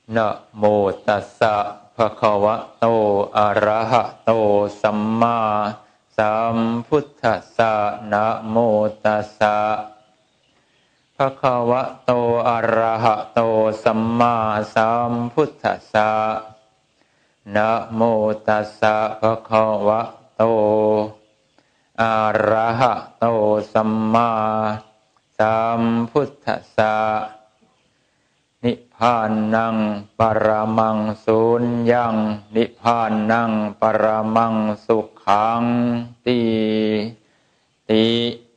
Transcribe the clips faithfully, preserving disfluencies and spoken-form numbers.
นะโมตัสสะภะคะวะโตอะระหะโตสัมมาสัมพุทธัสสะนะโมตัสสะภะคะวะโตอะระหะโตสัมมาสัมพุทธัสสะนะโมตัสสะภะคะวะโตอะระหะโตสัมมาสัมพุทธัสสะนิพพานังปรมังสุญญังนิพพานังปรมังสุขังติติ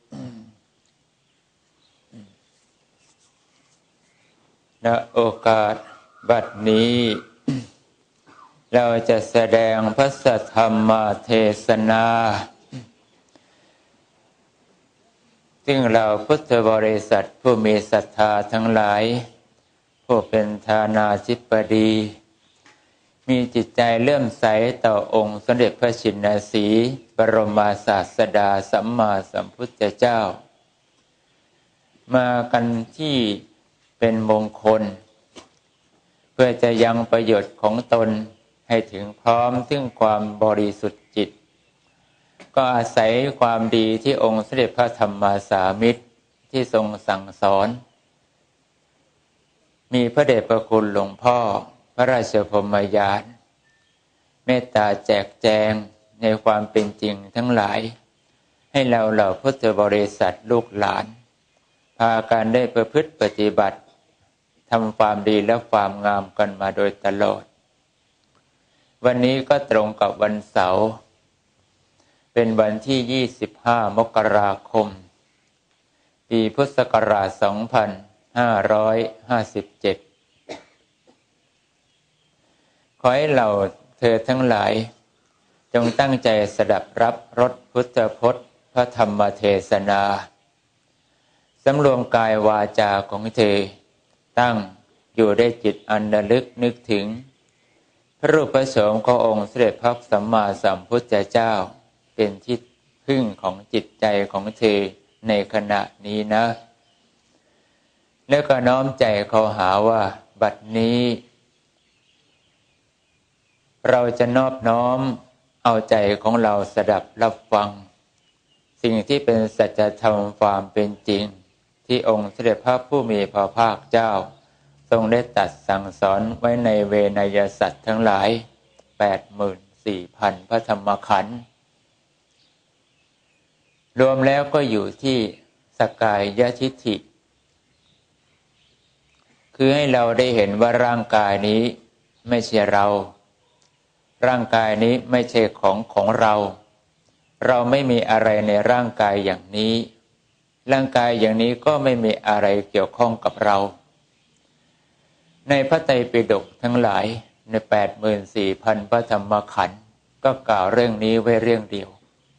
ณโอกาสบัดนี้เราจะแสดงพระสัทธรรมเทศนาซึ่งเราพุทธบริษัทผู้มีศรัทธาทั้งหลายผู้เป็นทานาธิปดีมีจิตใจเลื่อมใสต่อองค์สมเด็จพระชินสีห์บรมศาสดาสัมมาสัมพุทธเจ้ามากันที่เป็นมงคลเพื่อจะยังประโยชน์ของตนให้ถึงพร้อมถึงความบริสุทธิ์จิตก็อาศัยความดีที่องค์สมเด็จพระธรรมสามิตรที่ทรงสั่งสอนมีพระเดชพระคุณหลวงพ่อพระราชพรหมยานเมตตาแจกแจงในความเป็นจริงทั้งหลายให้เราเหล่าพุทธบริษัทลูกหลานพากันได้ประพฤติปฏิบัติทำความดีและความงามกันมาโดยตลอดวันนี้ก็ตรงกับวันเสาร์เป็นวันที่ยี่สิบห้ามกราคมปีพุทธศักราชสองพันห้าร้อยห้าสิบเจ็ดขอให้เราเธอทั้งหลายจงตั้งใจสดับรับรสพุทธพจน์พระธรรมเทศนาสำรวมกายวาจาของเธอตั้งอยู่ได้จิตอันระลึกนึกถึงพระรูปพระโฉมขององค์เสด็จพระสัมมาสัมพุทธเจ้าเป็นที่พึ่งของจิตใจของเธอในขณะนี้นะแล้วก็น้อมใจเขาหาว่าบัดนี้เราจะนอบน้อมเอาใจของเราสดับรับฟังสิ่งที่เป็นสัจธรรมความเป็นจริงที่องค์เสด็จพระผู้มีพระภาคเจ้าทรงได้ตรัสสั่งสอนไว้ในเวนยสัตว์ทั้งหลาย แปดหมื่นสี่พัน พระธรรมขันธ์รวมแล้วก็อยู่ที่สกายทิฏฐิคือให้เราได้เห็นว่าร่างกายนี้ไม่ใช่เราร่างกายนี้ไม่ใช่ของของเราเราไม่มีอะไรในร่างกายอย่างนี้ร่างกายอย่างนี้ก็ไม่มีอะไรเกี่ยวข้องกับเราในพระไตรปิฎกทั้งหลายใน แปดหมื่นสี่พัน พระธรรมขันธ์ก็กล่าวเรื่องนี้ไว้เรื่องเดียว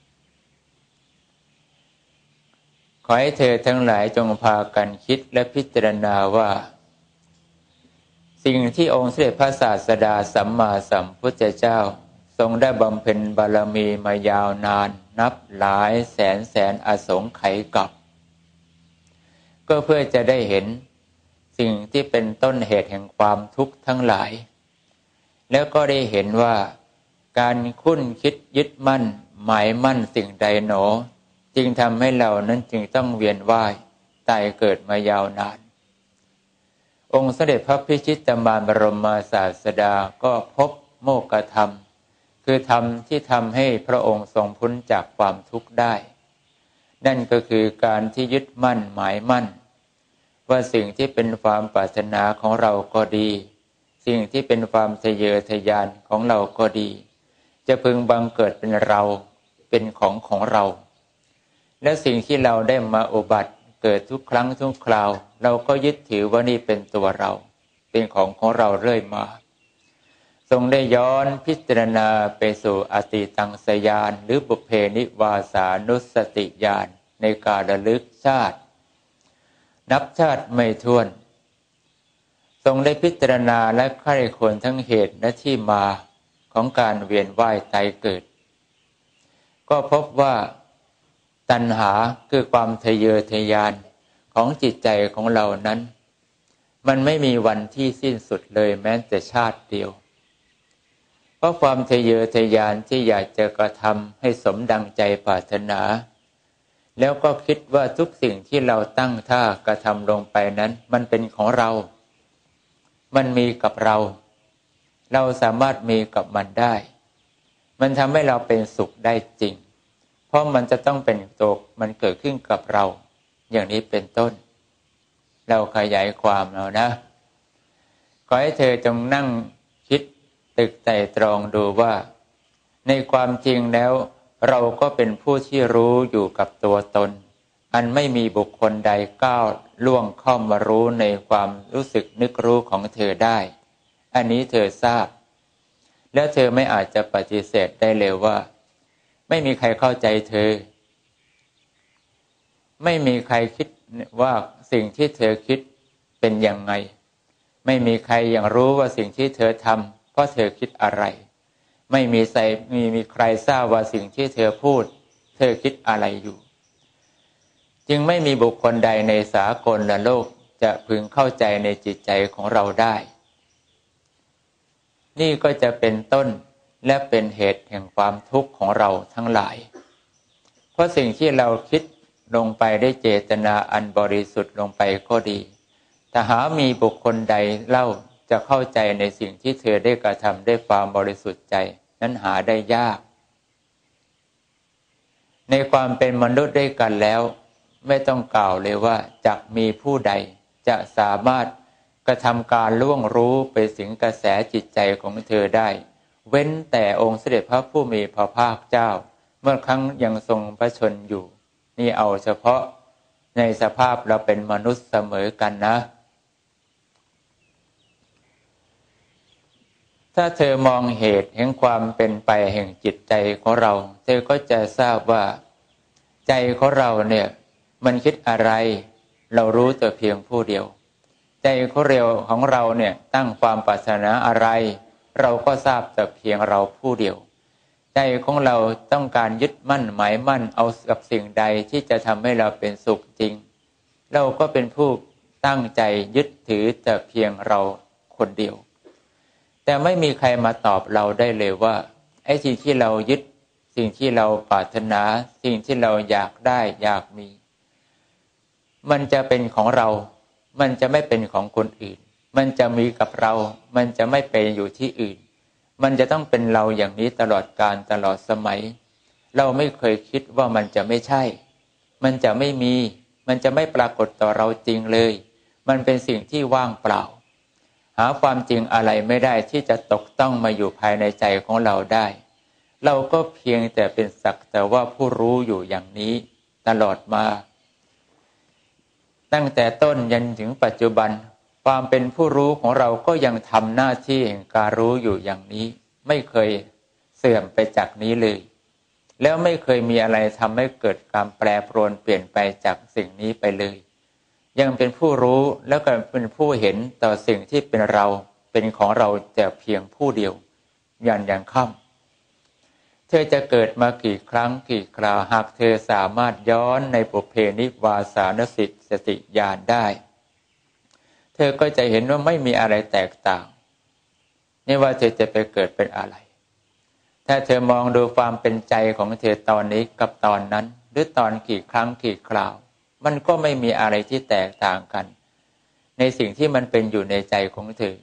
ขอให้เธอทั้งหลายจงพากันคิดและพิจารณาว่าสิ่งที่องค์สมเด็จพระศาสดาสัมมาสัมพุทธเจ้าทรงได้บำเพ็ญบารมีมายาวนานนับหลายแสนแสนอสงไขยกับก็เพื่อจะได้เห็นสิ่งที่เป็นต้นเหตุแห่งความทุกข์ทั้งหลายแล้วก็ได้เห็นว่าการคุ้นคิดยึดมั่นหมายมั่นสิ่งใดหนอจึงทำให้เรานั้นจึงต้องเวียนว่ายตายเกิดมายาวนานองค์สมเด็จพระพิชิตมารบรมศาสดาก็พบโมกขธรรมคือธรรมที่ทำให้พระองค์ทรงพ้นจากความทุกข์ได้นั่นก็คือการที่ยึดมั่นหมายมั่นว่าสิ่งที่เป็นความปรารถนาของเราก็ดีสิ่งที่เป็นความทะเยอทะยานของเราก็ดีจะพึงบังเกิดเป็นเราเป็นของของเราและสิ่งที่เราได้มาอุบัติเกิดทุกครั้งทุกคราวเราก็ยึดถือว่านี่เป็นตัวเราเป็นของของเราเรื่อยมาทรงได้ย้อนพิจารณาไปสู่อติตังสยานหรือบุพเพนิวาสานุสติญาณในการระลึกชาตินับชาติไม่ถ้วนทรงได้พิจารณาและใคร่ครวญทั้งเหตุและที่มาของการเวียนว่ายตายเกิดก็พบว่าตัณหาคือความทะเยอทะยานของจิตใจของเรานั้นมันไม่มีวันที่สิ้นสุดเลยแม้แต่ชาติเดียวเพราะความทะเยอทะยานที่อยากจะกระทำให้สมดังใจปรารถนาแล้วก็คิดว่าทุกสิ่งที่เราตั้งท่ากระทำลงไปนั้นมันเป็นของเรามันมีกับเราเราสามารถมีกับมันได้มันทำให้เราเป็นสุขได้จริงเพราะมันจะต้องเป็นตัวมันเกิดขึ้นกับเราอย่างนี้เป็นต้นเราขยายความแล้วนะขอให้เธอจงนั่งคิดตึกไต่ตรองดูว่าในความจริงแล้วเราก็เป็นผู้ที่รู้อยู่กับตัวตนอันไม่มีบุคคลใดก้าวล่วงเข้ามารู้ในความรู้สึกนึกรู้ของเธอได้อันนี้เธอทราบแล้วเธอไม่อาจจะปฏิเสธได้เลยว่าไม่มีใครเข้าใจเธอไม่มีใครคิดว่าสิ่งที่เธอคิดเป็นยังไงไม่มีใครยังรู้ว่าสิ่งที่เธอทำเพราะเธอคิดอะไรไม่มีใครมีมีใครทราบว่าสิ่งที่เธอพูดเธอคิดอะไรอยู่จึงไม่มีบุคคลใดในสากลโลกจะพึงเข้าใจในจิตใจของเราได้นี่ก็จะเป็นต้นและเป็นเหตุแห่งความทุกข์ของเราทั้งหลายเพราะสิ่งที่เราคิดลงไปได้เจตนาอันบริสุทธิ์ลงไปก็ดีแต่หามีบุคคลใดเล่าจะเข้าใจในสิ่งที่เธอได้กระทำด้วยความบริสุทธิ์ใจนั้นหาได้ยากในความเป็นมนุษย์ด้วยกันแล้วไม่ต้องกล่าวเลยว่าจักมีผู้ใดจะสามารถกระทำการล่วงรู้ไปสิงกระแสจิตใจของเธอได้เว้นแต่องค์เสด็จพระผู้มีพระภาคเจ้าเมื่อครั้งยังทรงพระชนอยู่นี่เอาเฉพาะในสภาพเราเป็นมนุษย์เสมอกันนะถ้าเธอมองเหตุแห่งความเป็นไปแห่งจิตใจของเราเธอก็จะทราบว่าใจของเราเนี่ยมันคิดอะไรเรารู้แต่เพียงผู้เดียวใจของเราของเราเนี่ยตั้งความปรารถนาอะไรเราก็ทราบแต่เพียงเราผู้เดียวใจของเราต้องการยึดมั่นหมายมั่นเอากับสิ่งใดที่จะทำให้เราเป็นสุขจริงเราก็เป็นผู้ตั้งใจยึดถือแต่เพียงเราคนเดียวแต่ไม่มีใครมาตอบเราได้เลยว่าไอ้สิ่งที่เรายึดสิ่งที่เราปรารถนาสิ่งที่เราอยากได้อยากมีมันจะเป็นของเรามันจะไม่เป็นของคนอื่นมันจะมีกับเรามันจะไม่ไปอยู่ที่อื่นมันจะต้องเป็นเราอย่างนี้ตลอดกาลตลอดสมัยเราไม่เคยคิดว่ามันจะไม่ใช่มันจะไม่มีมันจะไม่ปรากฏต่อเราจริงเลยมันเป็นสิ่งที่ว่างเปล่าหาความจริงอะไรไม่ได้ที่จะตกต้องมาอยู่ภายในใจของเราได้เราก็เพียงแต่เป็นสักแต่ว่าผู้รู้อยู่อย่างนี้ตลอดมาตั้งแต่ต้นยันถึงปัจจุบันความเป็นผู้รู้ของเราก็ยังทำหน้าที่แห่งการรู้อยู่อย่างนี้ไม่เคยเสื่อมไปจากนี้เลยแล้วไม่เคยมีอะไรทำให้เกิดการแปรปรวนเปลี่ยนไปจากสิ่งนี้ไปเลยยังเป็นผู้รู้แล้วก็เป็นผู้เห็นต่อสิ่งที่เป็นเราเป็นของเราแต่เพียงผู้เดียวยันยังค่ำเธอจะเกิดมากี่ครั้งกี่คราวหากเธอสามารถย้อนในปุเพนิวาสานสิทธิสติญาณได้เธอก็จะเห็นว่าไม่มีอะไรแตกต่างไม่ว่าเธอจะไปเกิดเป็นอะไรถ้าเธอมองดูความเป็นใจของเธอตอนนี้กับตอนนั้นหรือตอนกี่ครั้งกี่คราวมันก็ไม่มีอะไรที่แตกต่างกันในสิ่งที่มันเป็นอยู่ในใจของเธอ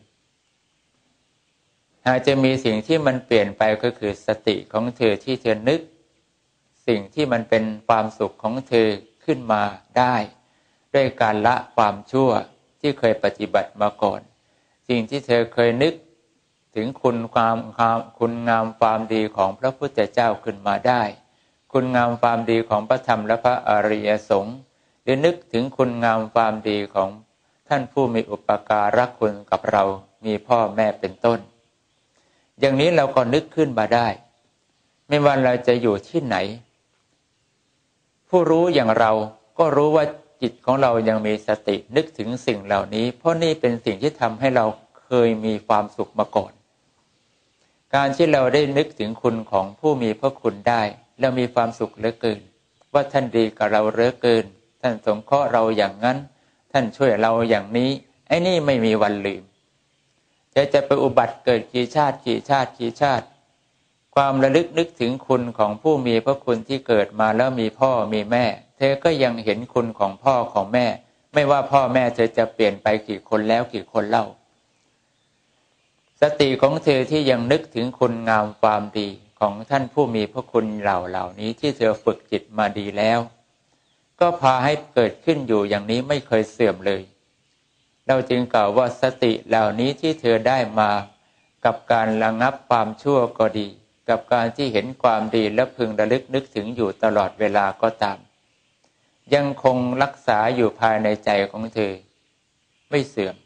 อาจจะมีสิ่งที่มันเปลี่ยนไปก็คือสติของเธอที่เธอนึกสิ่งที่มันเป็นความสุขของเธอขึ้นมาได้ด้วยการละความชั่วที่เคยปฏิบัติมาก่อนสิ่งที่เธอเคยนึกถึงคุณความคุณงามความดีของพระพุทธเจ้าขึ้นมาได้คุณงามความดีของพระธรรมและพระอริยสงฆ์หรือนึกถึงคุณงามความดีของท่านผู้มีอุปการะคุณกับเรามีพ่อแม่เป็นต้นอย่างนี้เราก็นึกขึ้นมาได้ไม่ว่าเราจะอยู่ที่ไหนผู้รู้อย่างเราก็รู้ว่าจิตของเรายังมีสตินึกถึงสิ่งเหล่านี้เพราะนี่เป็นสิ่งที่ทำให้เราเคยมีความสุขมาก่อนการที่เราได้นึกถึงคุณของผู้มีพระคุณได้เรามีความสุขเหลือเกินว่าท่านดีกับเราเหลือเกินท่านสงเคราะห์เราอย่างนั้นท่านช่วยเราอย่างนี้ไอ้นี่ไม่มีวันลืมเธอจะไปอุบัติเกิดกี่ชาติกี่ชาติกี่ชาติความระลึกนึกถึงคุณของผู้มีพระคุณที่เกิดมาแล้วมีพ่อมีแม่เธอก็ยังเห็นคุณของพ่อของแม่ไม่ว่าพ่อแม่เธอจะเปลี่ยนไปกี่คนแล้วกี่คนเล่าสติของเธอที่ยังนึกถึงคุณงามความดีของท่านผู้มีพระคุณเหล่าเหล่านี้ที่เธอฝึกจิตมาดีแล้วก็พาให้เกิดขึ้นอยู่อย่างนี้ไม่เคยเสื่อมเลยเราจึงกล่าวว่าสติเหล่านี้ที่เธอได้มากับการระงับความชั่วก็ดีกับการที่เห็นความดีและพึงระลึกนึกถึงอยู่ตลอดเวลาก็ตามยังคงรักษาอยู่ภายในใจของเธอไม่เสื่อม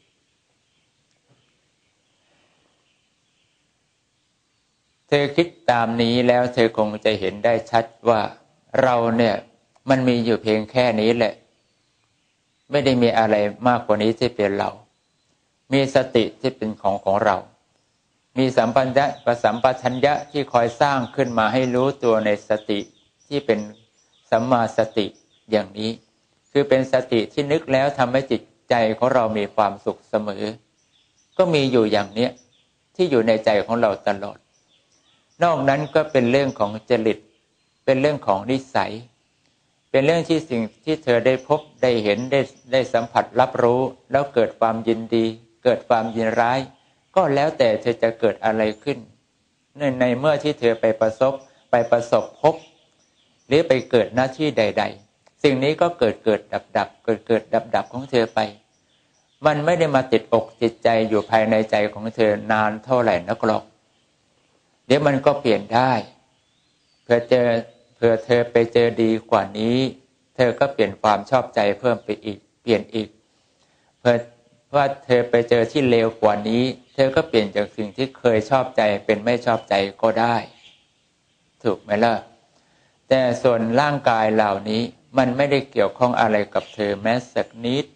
เธอคิดตามนี้แล้วเธอคงจะเห็นได้ชัดว่าเราเนี่ยมันมีอยู่เพียงแค่นี้แหละไม่ได้มีอะไรมากกว่านี้ที่เป็นเรามีสติที่เป็นของของเรามีสัมปัญญะกับสัมปชัญญะที่คอยสร้างขึ้นมาให้รู้ตัวในสติที่เป็นสัมมาสติอย่างนี้คือเป็นสติที่นึกแล้วทำให้จิตใจของเรามีความสุขเสมอก็มีอยู่อย่างเนี้ยที่อยู่ในใจของเราตลอดนอกนั้นก็เป็นเรื่องของจริตเป็นเรื่องของนิสัยเป็นเรื่องที่สิ่งที่เธอได้พบได้เห็นได้ได้สัมผัสรับรู้แล้วเกิดความยินดีเกิดความยินร้ายก็แล้วแต่เธอจะเกิดอะไรขึ้นในในเมื่อที่เธอไปประสบไปประสบพบหรือไปเกิดหน้าที่ใดๆสิ่งนี้ก็เกิดเกิดดับดับเกิดเกิดดับดับของเธอไปมันไม่ได้มาติดอกติดใจอยู่ภายในใจของเธอนานเท่าไหร่นักหรอกเดี๋ยวมันก็เปลี่ยนได้เพื่อเจอเพื่อเธอไปเจอดีกว่านี้เธอก็เปลี่ยนความชอบใจเพิ่มไปอีกเปลี่ยนอีกเพื่อว่าเธอไปเจอที่เลวกว่านี้เธอก็เปลี่ยนจากสิ่งที่เคยชอบใจเป็นไม่ชอบใจก็ได้ถูกไหมล่ะแต่ส่วนร่างกายเหล่านี้มันไม่ได้เกี่ยวข้องอะไรกับเธอแม้สักนิด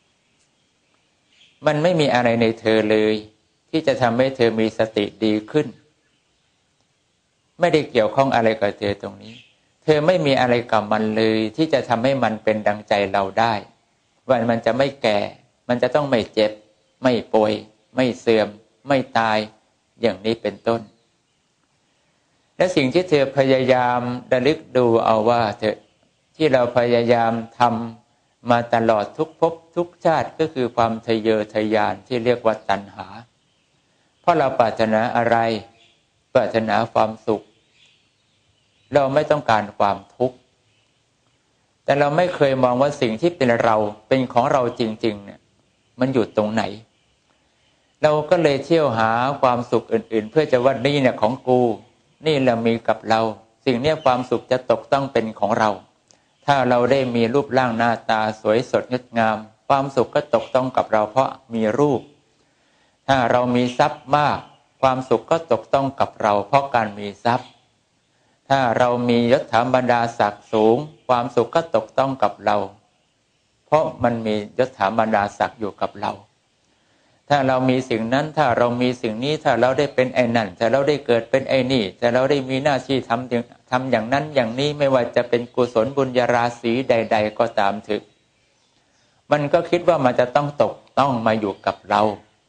มันไม่มีอะไรในเธอเลยที่จะทำให้เธอมีสติดีขึ้นไม่ได้เกี่ยวข้องอะไรกับเธอตรงนี้เธอไม่มีอะไรกับมันเลยที่จะทำให้มันเป็นดังใจเราได้ว่ามันจะไม่แก่มันจะต้องไม่เจ็บไม่ป่วยไม่เสื่อมไม่ตายอย่างนี้เป็นต้นและสิ่งที่เธอพยายามระลึกดูเอาว่าเธอที่เราพยายามทำมาตลอดทุกภพทุกชาติก็คือความทะเยอทะยานที่เรียกว่าตัณหาเพราะเราปรารถนาอะไรปรารถนาความสุขเราไม่ต้องการความทุกข์แต่เราไม่เคยมองว่าสิ่งที่เป็นเราเป็นของเราจริงๆเนี่ยมันอยู่ตรงไหนเราก็เลยเที่ยวหาความสุขอื่นๆเพื่อจะว่านี่เนี่ยของกูนี่แหละมีกับเราสิ่งนี้ความสุขจะตกต้องเป็นของเราถ้าเราได้มีรูปร่างหน้าตาสวยสดงดงามความสุขก็ตกต้องกับเราเพราะมีรูปถ้าเรามีทรัพย์มากความสุขก็ตกต้องกับเราเพราะการมีทรัพย์ถ้าเรามียศถาบรรดาศักดิ์สูงความสุขก็ตกต้องกับเราเพราะมันมียศถาบรรดาศักดิ์อยู่กับเราถ้าเรามีสิ่งนั้นถ้าเรามีสิ่งนี้ถ้าเราได้เป็นไอ้นั่นถ้าเราได้เกิดเป็นไอ้นี่ถ้าเราได้มีหน้าที่ทำอย่างทำอย่างนั้นอย่างนี้ไม่ว่าจะเป็นกุศลบุญญาราศีใดๆก็ตามเถอะมันก็คิดว่ามันจะต้องตกต้องมาอยู่กับเรา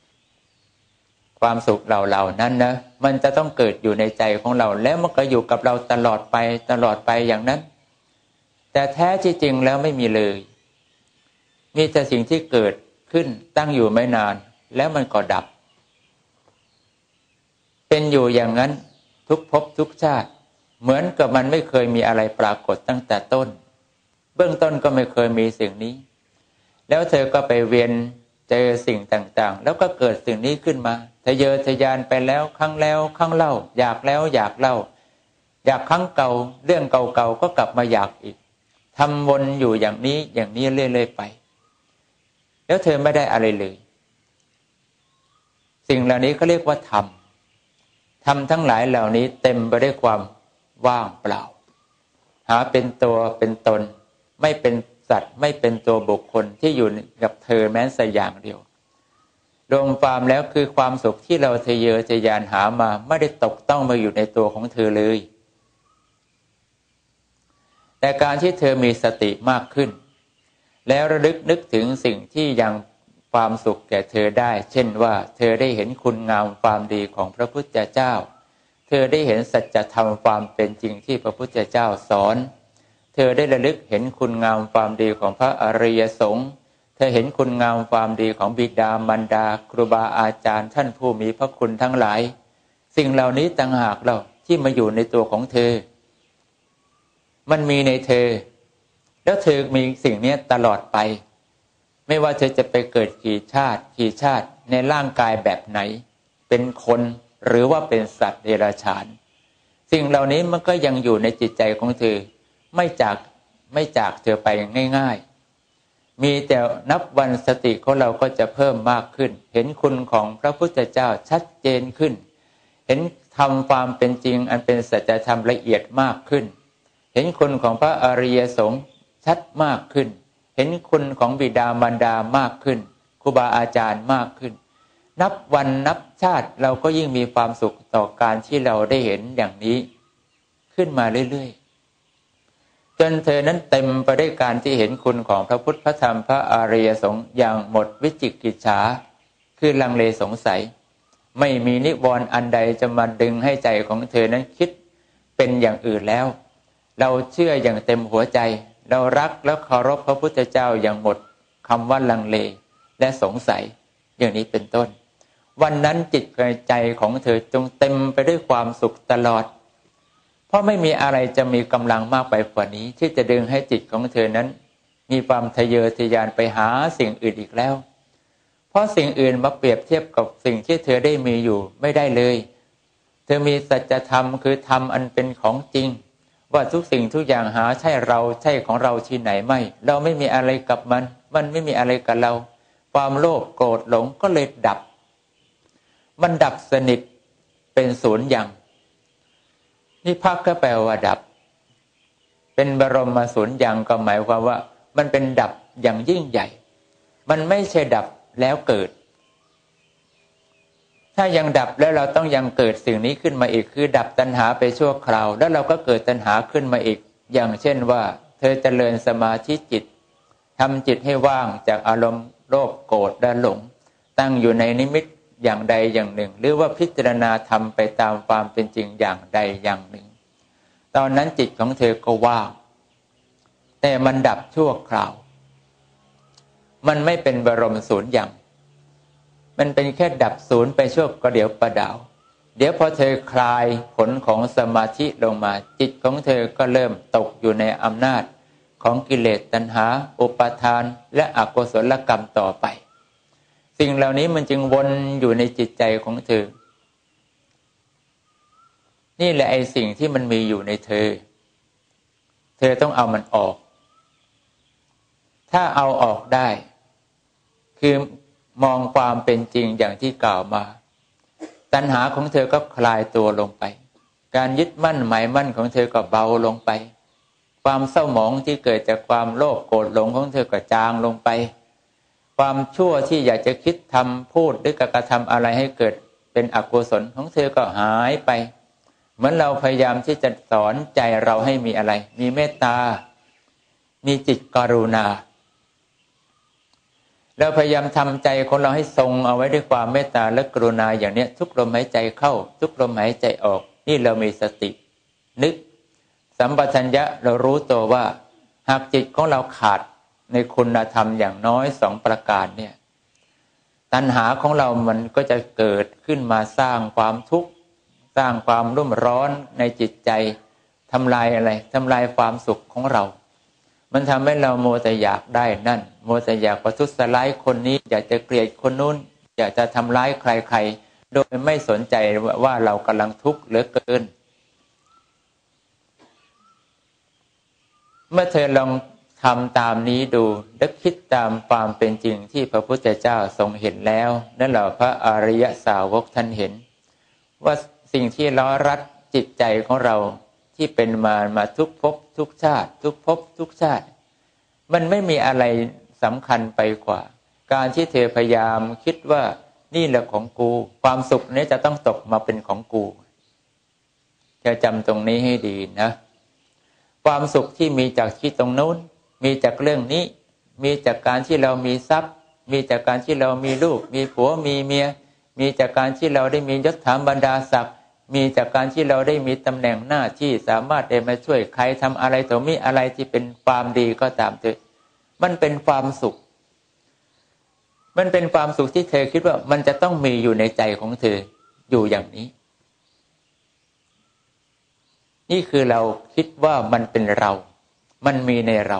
ความสุขเหล่าๆนั้นนะมันจะต้องเกิดอยู่ในใจของเราแล้วมันก็อยู่กับเราตลอดไปตลอดไปอย่างนั้นแต่แท้ที่จริงแล้วไม่มีเลยมีแต่สิ่งที่เกิดขึ้นตั้งอยู่ไม่นานแล้วมันก็ดับเป็นอยู่อย่างนั้นทุกภพทุกชาติเหมือนกับมันไม่เคยมีอะไรปรากฏตั้งแต่ต้นเบื้องต้นก็ไม่เคยมีสิ่งนี้แล้วเธอก็ไปเวียนเจอสิ่งต่างๆแล้วก็เกิดสิ่งนี้ขึ้นมาทะเยอทะยานไปแล้วครั้งแล้วครั้งเล่าอยากแล้วอยากเล่าอยากครั้งเก่าเรื่องเก่าๆก็กลับมาอยากอีกทำวนอยู่อย่างนี้อย่างนี้เรื่อยๆไปแล้วเธอไม่ได้อะไรเลยสิ่งเหล่านี้ก็เรียกว่าธรรมธรรมทั้งหลายเหล่านี้เต็มไปด้วยความว่างเปล่าหาเป็นตัวเป็นตนไม่เป็นสัตว์ไม่เป็นตัวบุคคลที่อยู่กับเธอแม้แต่อย่างเดียวรวมความแล้วคือความสุขที่เราทะเยอทะยานหามาไม่ได้ตกต้องมาอยู่ในตัวของเธอเลยแต่การที่เธอมีสติมากขึ้นแล้วระลึกนึกถึงสิ่งที่ยังคความสุขแก่เธอได้เช่นว่าเธอได้เห็นคุณงามความดีของพระพุทธเจ้าเธอได้เห็นสัจธรรมความเป็นจริงที่พระพุทธเจ้าสอนเธอได้ระลึกเห็นคุณงามความดีของพระอริยสงฆ์เธอเห็นคุณงามความดีของบิดามารดาครูบาอาจารย์ท่านผู้มีพระคุณทั้งหลายสิ่งเหล่านี้ต่างหากเราที่มาอยู่ในตัวของเธอมันมีในเธอแล้วเธอมีสิ่งนี้ตลอดไปไม่ว่าเธอจะไปเกิดกี่ชาติกี่ชาติในร่างกายแบบไหนเป็นคนหรือว่าเป็นสัตว์เดรัจฉานสิ่งเหล่านี้มันก็ยังอยู่ในจิตใจของเธอไม่จากไม่จากเธอไปง่ายๆมีแต่นับวันสติของเราก็จะเพิ่มมากขึ้นเห็นคุณของพระพุทธเจ้าชัดเจนขึ้นเห็นธรรมความเป็นจริงอันเป็นสัจธรรมละเอียดมากขึ้นเห็นคุณของพระอริยสงฆ์ชัดมากขึ้นเห็นคุณของบิดามารดามากขึ้นครูบาอาจารย์มากขึ้นนับวันนับชาติเราก็ยิ่งมีความสุขต่อการที่เราได้เห็นอย่างนี้ขึ้นมาเรื่อยๆจนเธอนั้นเต็มไปด้วยการที่เห็นคุณของพระพุทธพระธรรมพระอริยสงฆ์อย่างหมดวิจิกิจฉาคือลังเลสงสัยไม่มีนิวรณ์อันใดจะมาดึงให้ใจของเธอนั้นคิดเป็นอย่างอื่นแล้วเราเชื่ออย่างเต็มหัวใจเรารักและเคารพพระพุทธเจ้าอย่างหมดคำว่าลังเลและสงสัยอย่างนี้เป็นต้นวันนั้นจิตใจของเธอจงเต็มไปด้วยความสุขตลอดเพราะไม่มีอะไรจะมีกำลังมากไปกว่านี้ที่จะดึงให้จิตของเธอนั้นมีความทะเยอทะยานไปหาสิ่งอื่นอีกแล้วเพราะสิ่งอื่นมาเปรียบเทียบกับสิ่งที่เธอได้มีอยู่ไม่ได้เลยเธอมีสัจธรรมคือธรรมอันเป็นของจริงว่าทุกสิ่งทุกอย่างหาใช่เราใช่ของเราที่ไหนไม่เราไม่มีอะไรกับมันมันไม่มีอะไรกับเราความโลภโกรธหลงก็เลยดับมันดับสนิทเป็นศูนย์อย่างนิพพานก็แปลว่าดับเป็นบรมศูนย์อย่างก็หมายความว่ามันเป็นดับอย่างยิ่งใหญ่มันไม่ใช่ดับแล้วเกิดถ้ายังดับแล้วเราต้องยังเกิดสิ่งนี้ขึ้นมาอีกคือดับตัณหาไปชั่วคราวแล้วเราก็เกิดตัณหาขึ้นมาอีกอย่างเช่นว่าเธอเจริญสมาธิจิตทำจิตให้ว่างจากอารมณ์โลภโกรธและหลงตั้งอยู่ในนิมิตอย่างใดอย่างหนึ่งหรือว่าพิจารณาธรรมไปตามความเป็นจริงอย่างใดอย่างหนึ่งตอนนั้นจิตของเธอก็ว่างแต่มันดับชั่วคราวมันไม่เป็นบรมศูนย์อย่างมันเป็นแค่ดับศูนย์ไปชั่วประเดี๋ยวประดาวเดี๋ยวพอเธอคลายผลของสมาธิลงมาจิตของเธอก็เริ่มตกอยู่ในอำนาจของกิเลสตัณหาอุปาทานและอกุศลกรรมต่อไปสิ่งเหล่านี้มันจึงวนอยู่ในจิตใจของเธอนี่แหละไอ้สิ่งที่มันมีอยู่ในเธอเธอต้องเอามันออกถ้าเอาออกได้คือมองความเป็นจริงอย่างที่กล่าวมาตัณหาของเธอก็คลายตัวลงไปการยึดมั่นหมายมั่นของเธอก็เบาลงไปความเศร้าหมองที่เกิดจากความโลภโกรธหลงของเธอก็จางลงไปความชั่วที่อยากจะคิดทำพูดหรือกระทำอะไรให้เกิดเป็นอกุศลของเธอก็หายไปเหมือนเราพยายามที่จะสอนใจเราให้มีอะไรมีเมตตามีจิตกรุณาเราพยายามทำใจของเราให้ทรงเอาไว้ด้วยความเมตตาและกรุณาอย่างนี้ทุกลมหายใจเข้าทุกลมหายใจออกนี่เรามีสตินึกสัมปชัญญะเรารู้ตัวว่าหากจิตของเราขาดในคุณธรรมอย่างน้อยสองประการเนี่ยตัณหาของเรามันก็จะเกิดขึ้นมาสร้างความทุกข์สร้างความรุ่มร้อนในจิตใจทำลายอะไรทำลายความสุขของเรามันทำให้เราโมแต่อยากได้นั่นโมแต่อยากประทุษร้ายคนนี้อยากจะเกลียดคนนู้นอยากจะทำร้ายใครๆโดยไม่สนใจว่าเรากำลังทุกข์เหลือเกินเมื่อเธอลองทำตามนี้ดูและคิดตามความเป็นจริงที่พระพุทธเจ้าทรงเห็นแล้วนั่นแหละพระอริยสาวกท่านเห็นว่าสิ่งที่ล้อรัดจิตใจของเราที่เป็นมามาทุกภพทุกชาติทุกภพทุกชาติมันไม่มีอะไรสำคัญไปกว่าการที่เธอพยายามคิดว่านี่แหละของกูความสุขนี้จะต้องตกมาเป็นของกูจะจำตรงนี้ให้ดีนะความสุขที่มีจากที่ตรงนู้นมีจากเรื่องนี้มีจากการที่เรามีทรัพย์มีจากการที่เรามีลูกมีผัวมีเมียมีจากการที่เราได้มียศถาบรรดาศักดิ์มีจากการที่เราได้มีตำแหน่งหน้าที่สามารถได้มาช่วยใครทำอะไรต่อมีอะไรที่เป็นความดีก็ตามเถอะมันเป็นความสุขมันเป็นความสุขที่เธอคิดว่ามันจะต้องมีอยู่ในใจของเธออยู่อย่างนี้นี่คือเราคิดว่ามันเป็นเรามันมีในเรา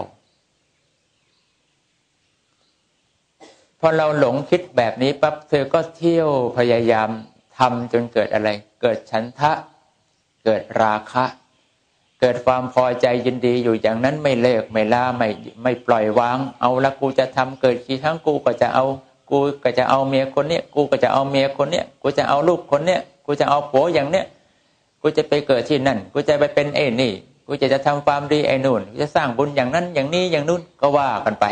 พอเราหลงคิดแบบนี้ปั๊บเธอก็เที่ยวพยายามทำจนเกิดอะไรเกิดฉันทะเกิดราคะเกิดความพอใจยินดีอยู่อย่างนั้นไม่เลิกไม่ลาไม่ไม่ปล่อยวางเอาละกูจะทำเกิดกี่ครั้งกูก็จะเอากูก็จะเอาเมียคนเนี้ยกูก็จะเอาเมียคนเนี้ยกูจะเอาลูกคนเนี้ยกูจะเอาผัวอย่างเนี้ยกูจะไปเกิดที่นั่นกูจะไปเป็นไอ้นี่กูจะจะทำความดีไอ้นู่นกูจะสร้างบุญอย่างนั้นอย่างนี้อย่างนู้นก็ว่ากันไป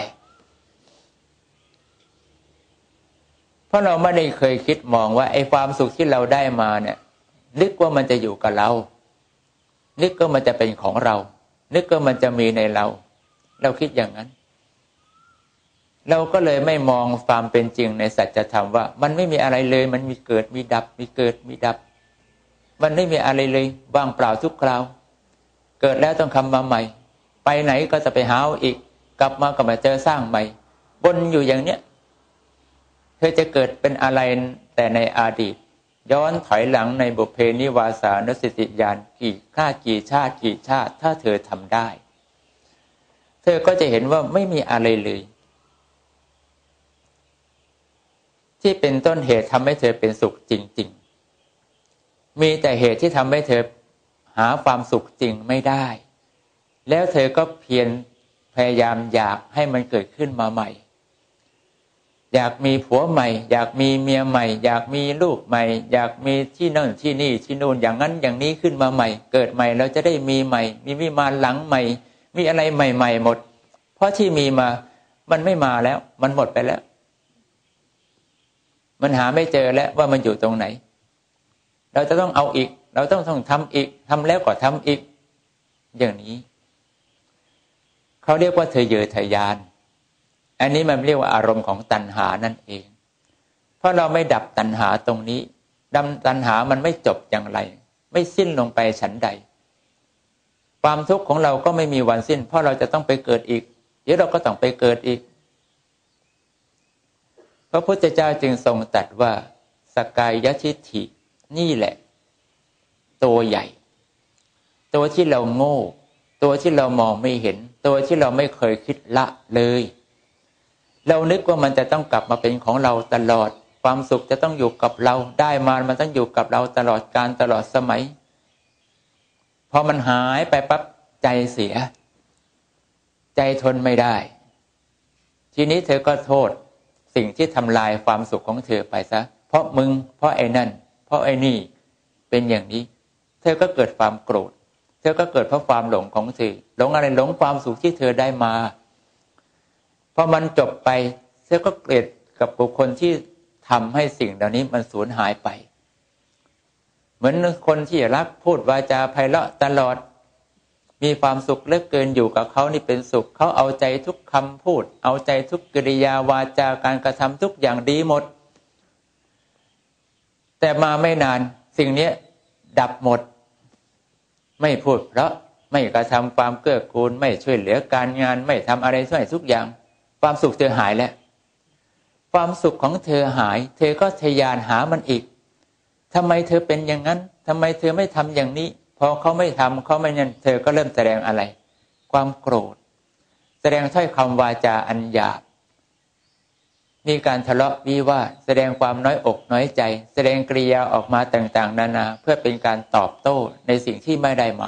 เพราะเราไม่ได้เคยคิดมองว่าไอ้ความสุขที่เราได้มาเนี่ยนึกว่ามันจะอยู่กับเรานึกว่ามันจะเป็นของเรานึกว่ามันจะมีในเราเราคิดอย่างนั้นเราก็เลยไม่มองความเป็นจริงในสัจธรรมว่ามันไม่มีอะไรเลยมันมีเกิดมีดับมีเกิดมีดับมันไม่มีอะไรเลยว่างเปล่าทุกคราวเกิดแล้วต้องทำมาใหม่ไปไหนก็จะไปหาอีกกลับมาก็มาเจอสร้างใหม่วนอยู่อย่างเนี้ยเธอจะเกิดเป็นอะไรแต่ในอดีตย้อนถอยหลังในบุพเพนิวาสานุสติญาณกี่ข้ากี่ชาติกี่ชาติถ้าเธอทำได้เธอก็จะเห็นว่าไม่มีอะไรเลยที่เป็นต้นเหตุทำให้เธอเป็นสุขจริงๆมีแต่เหตุที่ทำให้เธอหาความสุขจริงไม่ได้แล้วเธอก็เพียรพยายามอยากให้มันเกิดขึ้นมาใหม่อยากมีผัวใหม่อยากมีเมียใหม่อยากมีลูกใหม่อยากมีที่นั่นที่นี่ที่นู่นอย่างนั้นอย่างนี้ขึ้นมาใหม่เกิดใหม่เราจะได้มีใหม่มีวิมานหลังใหม่มีอะไรใหม่ๆหมดเพราะที่มีมามันไม่มาแล้วมันหมดไปแล้วมันหาไม่เจอแล้วว่ามันอยู่ตรงไหนเราจะต้องเอาอีกเราต้องต้องทำอีกทำแล้วก็ทำอีกอย่างนี้เขาเรียกว่าทะเยอทะยานอันนี้มันเรียกว่าอารมณ์ของตัณหานั่นเองเพราะเราไม่ดับตัณหาตรงนี้ดับตัณหามันไม่จบอย่างไรไม่สิ้นลงไปฉันใดความทุกข์ของเราก็ไม่มีวันสิ้นเพราะเราจะต้องไปเกิดอีกเดี๋ยวเราก็ต้องไปเกิดอีกพระพุทธเจ้าจึงทรงตรัสว่าสกายทิฏฐินี่แหละตัวใหญ่ตัวที่เราโง่ตัวที่เรามองไม่เห็นตัวที่เราไม่เคยคิดละเลยเรานึกว่ามันจะต้องกลับมาเป็นของเราตลอดความสุขจะต้องอยู่กับเราได้มามันต้องอยู่กับเราตลอดกาลตลอดสมัยพอมันหายไปปั๊บใจเสียใจทนไม่ได้ทีนี้เธอก็โทษสิ่งที่ทำลายความสุขของเธอไปซะเพราะมึงเพราะไอ้นั่นเพราะไอ้นี่เป็นอย่างนี้เธอก็เกิดความโกรธเธอก็เกิดเพราะความหลงของเธอหลงอะไรหลงความสุขที่เธอได้มาพอมันจบไปเธอก็เกลียดกับบุคคลที่ทำให้สิ่งเหล่านี้มันสูญหายไปเหมือนคนที่รักพูดวาจาไพเราะตลอดมีความสุขเหลือเกินอยู่กับเขานี่เป็นสุขเขาเอาใจทุกคำพูดเอาใจทุกกิริยาวาจาการกระทำทุกอย่างดีหมดแต่มาไม่นานสิ่งนี้ดับหมดไม่พูดเพราะไม่กระทำความเกื้อกูลไม่ช่วยเหลือการงานไม่ทำอะไรช่วยทุกอย่างความสุขเธอหายแล้วความสุขของเธอหายเธอก็ทะยานหามันอีกทำไมเธอเป็นอย่างนั้นทำไมเธอไม่ทำอย่างนี้พอเขาไม่ทำเขาไม่นั่นเธอก็เริ่มแสดงอะไรความโกรธแสดงถ้อยคำวาจาอันหยาบมีการทะเลาะวิวาทแสดงความน้อยอกน้อยใจแสดงกริยาออกมาต่างๆนานาเพื่อเป็นการตอบโต้ในสิ่งที่ไม่ได้มา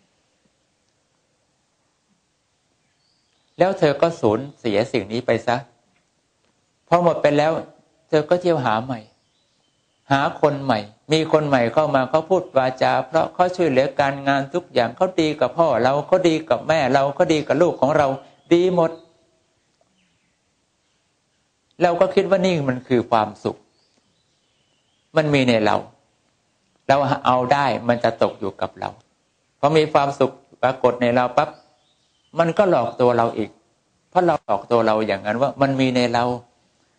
แล้วเธอก็สูญเสียสิ่งนี้ไปซะพอหมดไปแล้วเธอก็เที่ยวหาใหม่หาคนใหม่มีคนใหม่เข้ามาเขาพูดวาจาเพราะเขาช่วยเหลือการงานทุกอย่างเขาดีกับพ่อเราเขาดีกับแม่เราเขาดีกับลูกของเราดีหมดเราก็คิดว่านี่มันคือความสุขมันมีในเราเราเอาได้มันจะตกอยู่กับเราพอมีความสุขปรากฏในเราปั๊บมันก็หลอกตัวเราอีกเพราะเราหลอกตัวเราอย่างนั้นว่ามันมีในเรา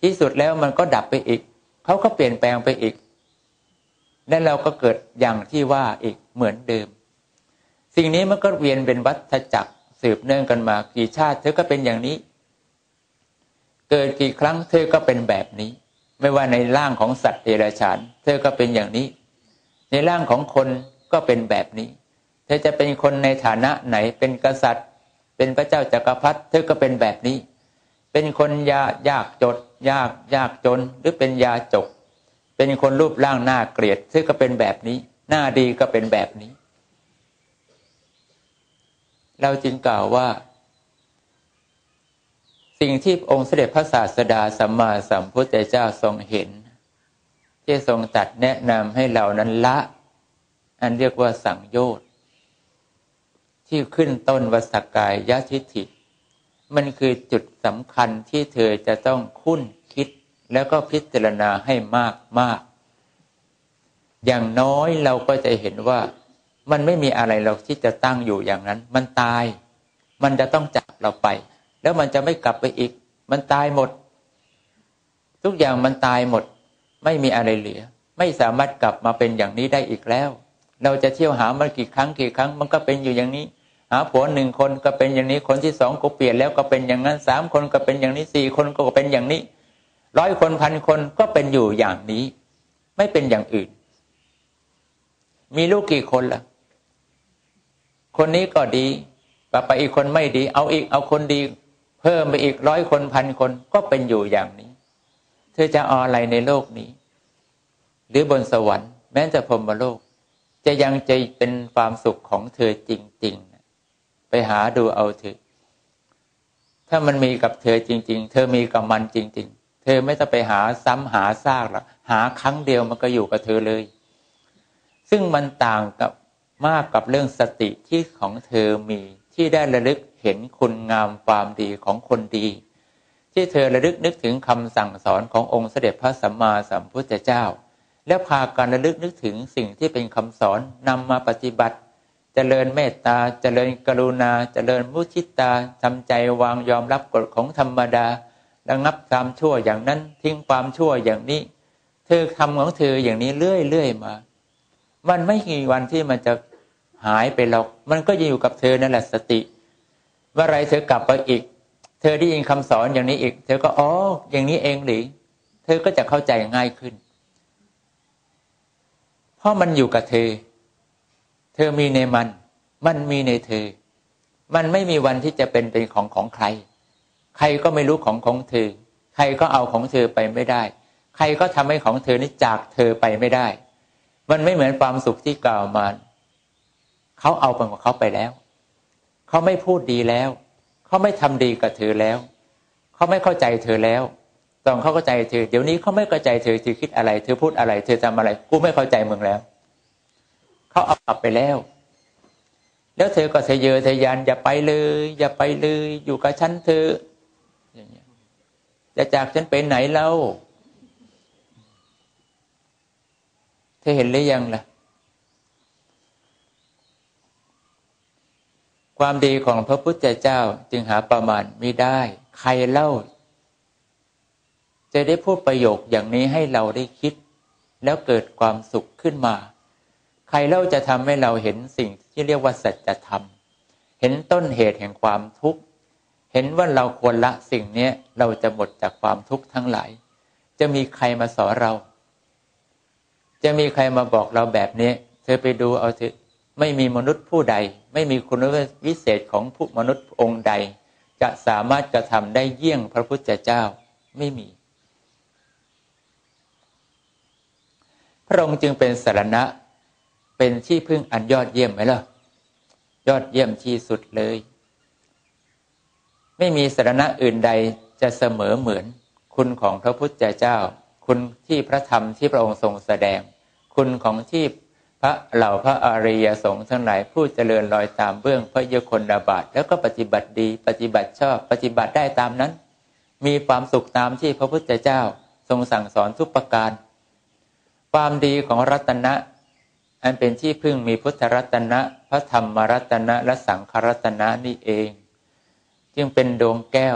ที่สุดแล้วมันก็ดับไปอีกเขาก็เปลี่ยนแปลงไปอีกและเราก็เกิดอย่างที่ว่าอีกเหมือนเดิมสิ่งนี้มันก็เวียนเป็นวัฏจักรสืบเนื่องกันมากี่ชาติเธอก็เป็นอย่างนี้เกิดกี่ครั้งเธอก็เป็นแบบนี้ไม่ว่าในร่างของสัตว์เดรัจฉานเธอก็เป็นอย่างนี้ในร่างของคนก็เป็นแบบนี้เธอจะเป็นคนในฐานะไหนเป็นกษัตริย์เป็นพระเจ้าจักรพรรดิเธอก็เป็นแบบนี้เป็นคนยายากจนยากยากจนหรือเป็นยาจกเป็นคนรูปร่างหน้าเกลียดเธอก็เป็นแบบนี้หน้าดีก็เป็นแบบนี้เราจึงกล่าวว่าสิ่งที่องค์เสด็จพระศาสดาสัมมาสัมพุทธเจ้าทรงเห็นที่ทรงตรัสแนะนำให้เรานั้นละอันเรียกว่าสังโยชน์ที่ขึ้นต้นวสักกายทิฏฐิมันคือจุดสำคัญที่เธอจะต้องคุ้นคิดแล้วก็พิจารณาให้มากมากอย่างน้อยเราก็จะเห็นว่ามันไม่มีอะไรเราที่จะตั้งอยู่อย่างนั้นมันตายมันจะต้องจากเราไปแล้วมันจะไม่กลับไปอีกมันตายหมดทุกอย่างมันตายหมดไม่มีอะไรเหลือไม่สามารถกลับมาเป็นอย่างนี้ได้อีกแล้วเราจะเที่ยวหามันกี่ครั้งกี่ครั้งมันก็เป็นอยู่อย่างนี้หาผัวหนึ่งคนก็เป็นอย่างนี้คนที่สองก็เปลี่ยนแล้วก็เป็นอย่างนั้นสามคนก็เป็นอย่างนี้สี่คนก็เป็นอย่างนี้ร้อยคนพันคนก็เป็นอยู่อย่างนี้ไม่เป็นอย่างอื่นมีลูกกี่คนล่ะคนนี้ก็ดีต่อไปอีกคนไม่ดีเอาอีกเอาคนดีเพิ่มไปอีกร้อยคนพันคนก็เป็นอยู่อย่างนี้เธอจะเอาอะไรในโลกนี้หรือบนสวรรค์แม้แต่พรหมโลกจะยังจะเป็นความสุขของเธอจริงๆไปหาดูเอาเถอะถ้ามันมีกับเธอจริงๆเธอมีกับมันจริงๆเธอไม่ต้องไปหาซ้ำหาซากหรอกหาครั้งเดียวมันก็อยู่กับเธอเลยซึ่งมันต่างกับมากกับเรื่องสติที่ของเธอมีที่ได้ระลึกเห็นคุณงามความดีของคนดีที่เธอระลึกนึกถึงคำสั่งสอนขององค์เสด็จพระสัมมาสัมพุทธเจ้าแล้วพากันระลึกนึกถึงสิ่งที่เป็นคำสอนนำมาปฏิบัติเจริญเมตตาเจริญกรุณาเจริญมุทิตาทำใจวางยอมรับกฎของธรรมดาระงับความชั่วอย่างนั้นทิ้งความชั่วอย่างนี้เธอทำของเธออย่างนี้เรื่อยๆมามันไม่มีวันที่มันจะหายไปหรอกมันก็ยังอยู่กับเธอนั่นแหละสติเมื่อไรเธอกลับไปอีกเธอได้ยินคำสอนอย่างนี้อีกเธอก็อ๋ออย่างนี้เองหรือเธอก็จะเข้าใจง่ายขึ้นเพราะมันอยู่กับเธอเธอมีในมันมันมีในเธอมันไม่มีวันที่จะเป็นเป็นของของใครใครก็ไม่รู้ของของเธอใครก็เอาของเธอไปไม่ได้ใครก็ทำให้ของเธอนี้จากเธอไปไม่ได้มันไม่เหมือนความสุขที่กล่าวมาเขาเอาไปของเขาไปแล้วเขาไม่พูดดีแล้วเขาไม่ทำดีกับเธอแล้วเขาไม่เข้าใจเธอแล้วตอนเขาเข้าใจเธอเดี๋ยวนี้เขาไม่เข้าใจเธอเธอคิดอะไรเธอพูดอะไรเธอทำอะไรกูไม่เข้าใจมึงแล้วเขาเอากลับไปแล้วแล้วเธอก็ทะเยอทะยานอย่าไปเลยอย่าไปเลยอยู่กับฉันเธออย่างเงี้ยจะจากฉันไปไหนเล่าเธอเห็นหรือยังล่ะความดีของพระพุทธเจ้าจึงหาประมาณไม่ได้ใครเล่าจะได้พูดประโยคอย่างนี้ให้เราได้คิดแล้วเกิดความสุขขึ้นมาใครเล่าจะทำให้เราเห็นสิ่งที่เรียกว่าสัจธรรมเห็นต้นเหตุแห่งความทุกข์เห็นว่าเราควรละสิ่งนี้เราจะหมดจากความทุกข์ทั้งหลายจะมีใครมาสอนเราจะมีใครมาบอกเราแบบนี้เธอไปดูเอาเถอะไม่มีมนุษย์ผู้ใดไม่มีคุณวิเศษของผู้มนุษย์องค์ใดจะสามารถกระทำได้เยี่ยงพระพุทธเจ้าไม่มีพระองค์จึงเป็นสรณะเป็นที่พึ่งอันยอดเยี่ยมไหมล่ะยอดเยี่ยมที่สุดเลยไม่มีสรณะอื่นใดจะเสมอเหมือนคุณของพระพุทธเจ้าคุณที่พระธรรมที่พระองค์ทรงแสดงคุณของที่พระเหล่าพระอริยสงฆ์ทั้งหลายผู้เจริญรอยตามเบื้องพระยุคลบาทแล้วก็ปฏิบัติดีปฏิบัติชอบปฏิบัติได้ตามนั้นมีความสุขตามที่พระพุทธเจ้าทรงสั่งสอนทุกประการความดีของรัตนะอันเป็นที่พึ่งมีพุทธรัตนะพระธรรมรัตนะและสังฆรัตนะนี่เองจึงเป็นดวงแก้ว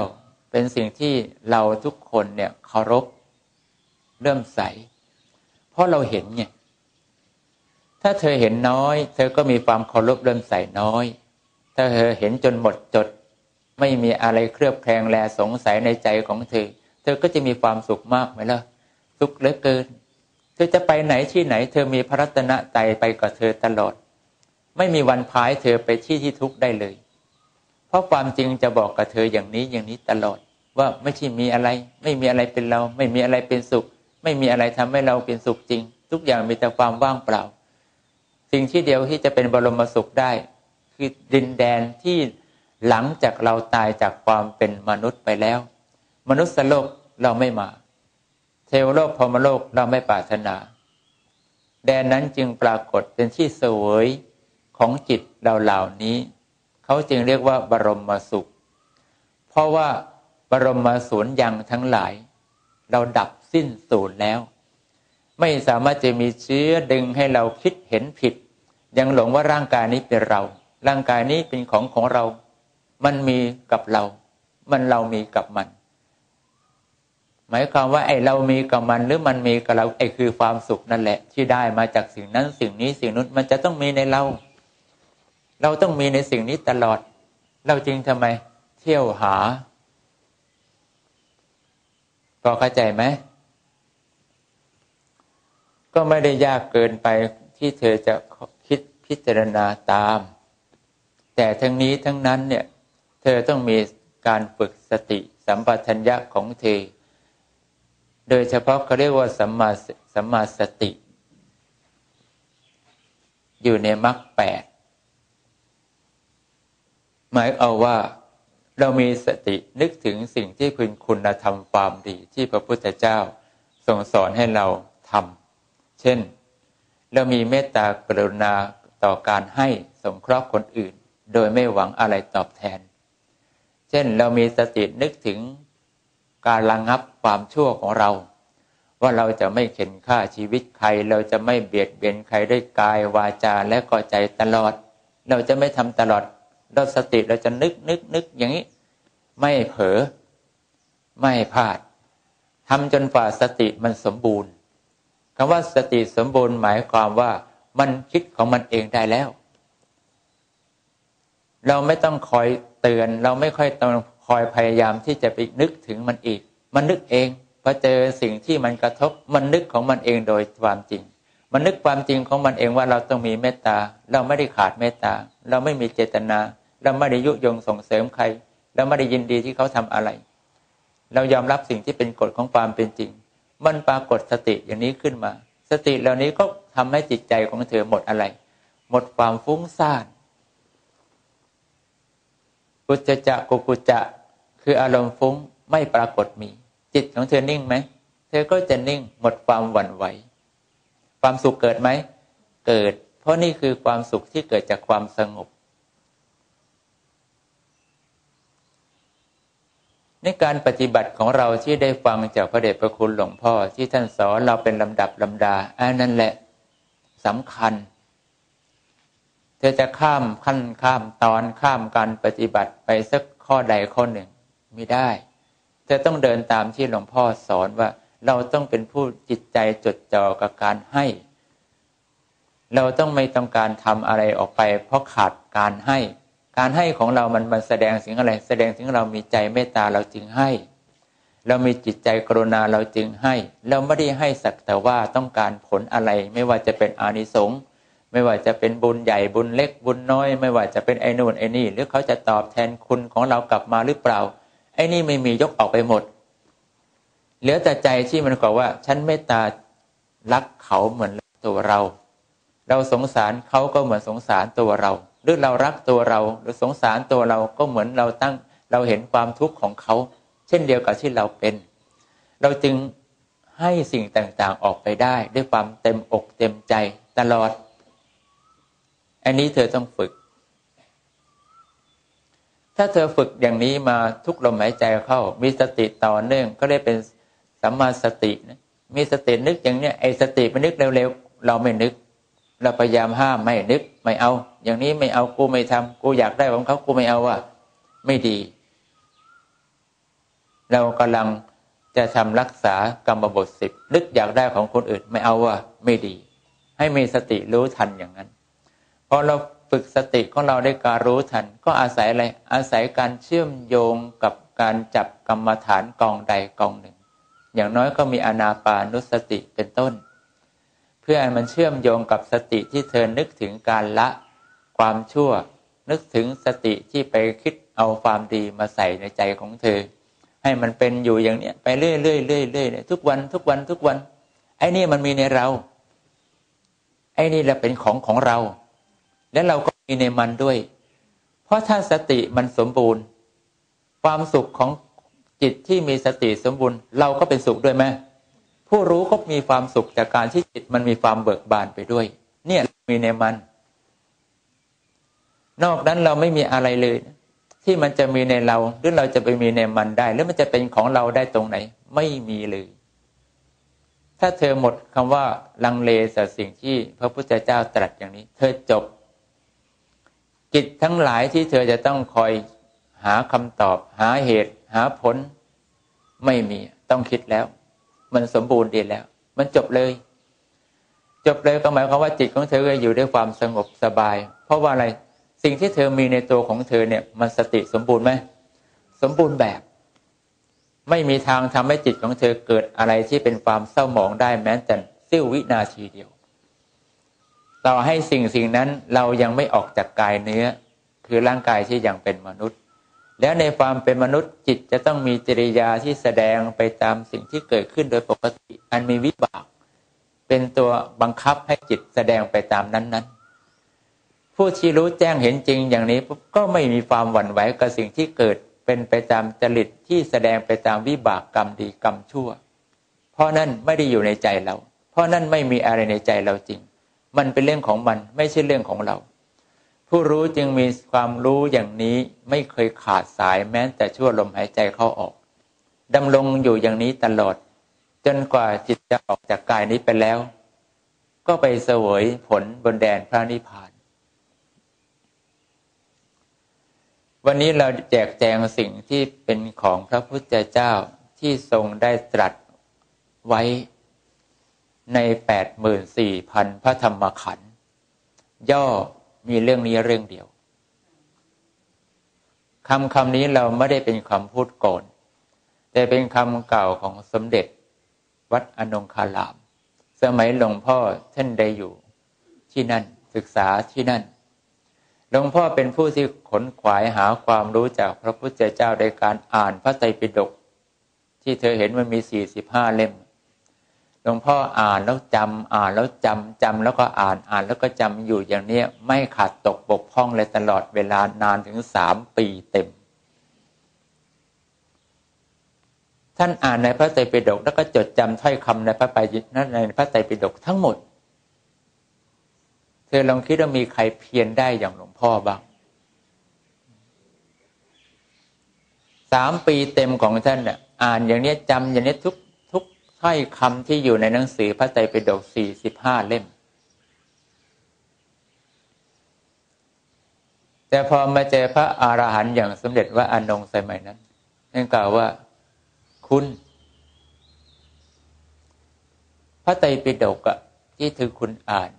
เป็นสิ่งที่เราทุกคนเนี่ยเคารพเลื่อมใสเพราะเราเห็นไงถ้าเธอเห็นน้อยเธอก็มีความเคารพเลื่อมใสน้อยถ้าเธอเห็นจนหมดจดไม่มีอะไรเคลือบแคลงแลสงสัยในใจของเธอเธอก็จะมีความสุขมากไหมล่ะสุขเหลือเกินเธอจะไปไหนที่ไหนเธอมีพระรัตนตรัยไปกับเธอตลอดไม่มีวันพายเธอไปที่ที่ทุกข์ได้เลยเพราะความจริงจะบอกกับเธออย่างนี้อย่างนี้ตลอดว่าไม่ใช่มีอะไรไม่มีอะไรเป็นเราไม่มีอะไรเป็นสุขไม่มีอะไรทำให้เราเป็นสุขจริงทุกอย่างมีแต่ความว่างเปล่าสิ่งที่เดียวที่จะเป็นบรมสุขได้คือดินแดนที่หลังจากเราตายจากความเป็นมนุษย์ไปแล้วมนุษย์โลกเราไม่มาเทวโลกพรหมโลกเราไม่ปรารถนาแดนนั้นจึงปรากฏเป็นที่เสวยของจิตเราเหล่านี้เขาจึงเรียกว่าบรมสุขเพราะว่าบรมสูญยังทั้งหลายเราดับสิ้นสูญแล้วไม่สามารถจะมีเชื้อดึงให้เราคิดเห็นผิดยังหลงว่าร่างกายนี้เป็นเราร่างกายนี้เป็นของของเรามันมีกับเรามันเรามีกับมันหมายความว่าไอ้เรามีกับมันหรือมันมีกับเราไอ้คือความสุขนั่นแหละที่ได้มาจากสิ่งนั้นสิ่งนี้สิ่งนู้นมันจะต้องมีในเราเราต้องมีในสิ่งนี้ตลอดเราจึงทำไมเที่ยวหาก็เข้าใจไหมก็ไม่ได้ยากเกินไปที่เธอจะคิดพิจารณาตามแต่ทั้งนี้ทั้งนั้นเนี่ยเธอต้องมีการฝึกสติสัมปชัญญะของเธอโดยเฉพาะเขาเรียกว่าสัมมาสัมมาสติอยู่ในมรรคแปดหมายเอาว่าเรามีสตินึกถึงสิ่งที่เป็นคุณธรรมความดีที่พระพุทธเจ้าทรงสอนให้เราทำเช่นเรามีเมตตากรุณาต่อการให้สงเคราะห์คนอื่นโดยไม่หวังอะไรตอบแทนเช่นเรามีสตินึกถึงการระงับความชั่วของเราว่าเราจะไม่เข็นฆ่าชีวิตใครเราจะไม่เบียดเบียนใครด้วยกายวาจาและก็ใจตลอดเราจะไม่ทำตลอดเราสติเราจะนึกนึกนึกอย่างนี้ไม่เผลอไม่พลาดทำจนฝ่าสติมันสมบูรณ์คำว่าสติสมบูรณ์หมายความว่ามันคิดของมันเองได้แล้วเราไม่ต้องคอยเตือนเราไม่ค่อยต้องคอยพยายามที่จะไปนึกถึงมันอีกมันนึกเองพอเจอสิ่งที่มันกระทบมันนึกของมันเองโดยความจริงมันนึกความจริงของมันเองว่าเราต้องมีเมตตาเราไม่ได้ขาดเมตตาเราไม่มีเจตนาเราไม่ได้ยุยงส่งเสริมใครเราไม่ได้ยินดีที่เขาทำอะไรเรายอมรับสิ่งที่เป็นกฎของความเป็นจริงมันปรากฏสติอย่างนี้ขึ้นมาสติเหล่านี้ก็ทำให้จิตใจของเธอหมดอะไรหมดความฟุ้งซ่านกุจจะกุกุจจะคืออารมณ์ฟุ้งไม่ปรากฏมีจิตของเธอนิ่งไหมเธอก็จะนิ่งหมดความหวั่นไหวความสุขเกิดไหมเกิดเพราะนี่คือความสุขที่เกิดจากความสงบในการปฏิบัติของเราที่ได้ฟังจากพระเดชพระคุณหลวงพ่อที่ท่านสอนเราเป็นลำดับลำดาอันนั้นแหละสำคัญเธอจะข้ามขั้นข้ามตอนข้ามการปฏิบัติไปสักข้อใดข้อหนึ่งไม่ได้เธอต้องเดินตามที่หลวงพ่อสอนว่าเราต้องเป็นผู้จิตใจจดจ่อกับการให้เราต้องไม่ต้องการทำอะไรออกไปเพราะขาดการให้การให้ของเรามันมันแสดงสิ่งอะไรแสดงถึงเรามีใจเมตตาเราจึงให้เรามีจิตใจกรุณาเราจึงให้เราไม่ได้ให้สักแต่ว่าต้องการผลอะไรไม่ว่าจะเป็นอานิสงส์ไม่ว่าจะเป็นบุญใหญ่บุญเล็กบุญน้อยไม่ว่าจะเป็นไอ้นู่นไอ้นี่หรือเขาจะตอบแทนคุณของเรากลับมาหรือเปล่าไอ้นี่ไม่มียกออกไปหมดเหลือแต่ใจที่มันบอกว่าฉันเมตตารักเขาเหมือนตัวเราเราสงสารเขาก็เหมือนสงสารตัวเราหรือเรารักตัวเราหรือสงสารตัวเราก็เหมือนเราตั้งเราเห็นความทุกข์ของเขาเช่นเดียวกับที่เราเป็นเราจึงให้สิ่งต่างๆออกไปได้ด้วยความเต็มอกเต็มใจตลอดอันนี้เธอต้องฝึกถ้าเธอฝึกอย่างนี้มาทุกลมหายใจเข้ามีสติต่อเนื่องก็เรียกเป็นสัมมาสตินะมีสตินึกอย่างเนี้ยไอ้สติมันนึกเร็วๆเราไม่นึกเราพยายามห้ามไม่นึกไม่เอาอย่างนี้ไม่เอากูไม่ทำกูอยากได้ของเขากูไม่เอาว่ะไม่ดีเรากำลังจะทำรักษากรรมบทสิบนึกอยากได้ของคนอื่นไม่เอาว่าไม่ดีให้มีสติรู้ทันอย่างนั้นพอเราฝึกสติของเราได้การรู้ทันก็อาศัยอะไรอาศัยการเชื่อมโยงกับการจับกรรมฐานกองใดกองหนึ่งอย่างน้อยก็มีอานาปานุสติเป็นต้นเพื่อให้มันเชื่อมโยงกับสติที่เธอนึกถึงการละความชั่วนึกถึงสติที่ไปคิดเอาความดีมาใส่ในใจของเธอให้มันเป็นอยู่อย่างเนี้ยไปเรื่อยๆเรื่อยๆเนี่ยทุกวันทุกวันทุกวันไอ้นี่มันมีในเราไอ้นี่แหละเป็นของของเราและเราก็มีในมันด้วยเพราะถ้าสติมันสมบูรณ์ความสุขของจิตที่มีสติสมบูรณ์เราก็เป็นสุขด้วยไหมผู้รู้ก็มีความสุขจากการที่จิตมันมีความเบิกบานไปด้วยเนี่ยมีในมันนอกนั้นเราไม่มีอะไรเลยที่มันจะมีในเราหรือเราจะไปมีในมันได้หรือมันจะเป็นของเราได้ตรงไหนไม่มีเลยถ้าเธอหมดคำว่าลังเลต่อสิ่งที่พระพุทธเจ้าตรัสอย่างนี้เธอจบกิจทั้งหลายที่เธอจะต้องคอยหาคำตอบหาเหตุหาผลไม่มีต้องคิดแล้วมันสมบูรณ์ดีแล้วมันจบเลยจบเลยก็หมายความว่าจิตของเธออยู่ด้วยความสงบสบายเพราะว่าอะไรสิ่งที่เธอมีในตัวของเธอเนี่ยมันสติสมบูรณ์ไหมสมบูรณ์แบบไม่มีทางทำให้จิตของเธอเกิดอะไรที่เป็นความเศร้าหมองได้แม้แต่เสี้ยววินาทีเดียวต่อให้สิ่งสิ่งนั้นเรายังไม่ออกจากกายเนื้อคือร่างกายที่ยังเป็นมนุษย์แล้วในความเป็นมนุษย์จิตจะต้องมีจริยาที่แสดงไปตามสิ่งที่เกิดขึ้นโดยปกติอันมีวิบากเป็นตัวบังคับให้จิตแสดงไปตามนั้นๆผู้ที่รู้แจ้งเห็นจริงอย่างนี้ก็ไม่มีความหวั่นไหวกับสิ่งที่เกิดเป็นไปตามจริตที่แสดงไปตามวิบากกรรมดีกรรมชั่วเพราะนั่นไม่ได้อยู่ในใจเราเพราะนั่นไม่มีอะไรในใจเราจริงมันเป็นเรื่องของมันไม่ใช่เรื่องของเราผู้รู้จึงมีความรู้อย่างนี้ไม่เคยขาดสายแม้แต่ชั่วลมหายใจเข้าออกดำรงอยู่อย่างนี้ตลอดจนกว่าจิตจะออกจากกายนี้ไปแล้วก็ไปเสวยผลบนแดนพระนิพพานวันนี้เราแจกแจงสิ่งที่เป็นของพระพุทธเจ้าที่ทรงได้ตรัสไว้ใน แปดหมื่นสี่พัน พระธรรมขันธ์ย่อมีเรื่องนี้เรื่องเดียวคำคำนี้เราไม่ได้เป็นคำพูดโกนแต่เป็นคำกล่าวของสมเด็จวัดอนงคารามสมัยหลวงพ่อท่านได้อยู่ที่นั่นศึกษาที่นั่นหลวงพ่อเป็นผู้ที่ขนขวายหาความรู้จากพระพุทธเจ้าโดยการอ่านพระไตรปิฎกที่เธอเห็นมันมีสี่สิบห้าเล่มหลวงพ่ออ่านแล้วจำอ่านแล้วจำจำแล้วก็อ่านอ่านแล้วก็จำอยู่อย่างนี้ไม่ขาดตกบกพร่องเลยตลอดเวลานานถึงสามปีเต็มท่านอ่านในพระไตรปิฎกแล้วก็จดจำถ้อยคำในพระไตรปิฎกในพระไตรปิฎกทั้งหมดเธอลองคิดว่ามีใครเพียรได้อย่างหลวงพ่อบ้างสามปีเต็มของท่านน่ะอ่านอย่างนี้จำอย่างนี้ทุกทุกถ้อยคำที่อยู่ในหนังสือพระไตรปิฎกสี่สิบห้าเล่มแต่พอมาเจอพระอรหันต์อย่างสมเด็จพระอานงสมัยนั้นท่านกล่าวว่าคุณพระไตรปิฎกอะที่ถือคุณอ่าน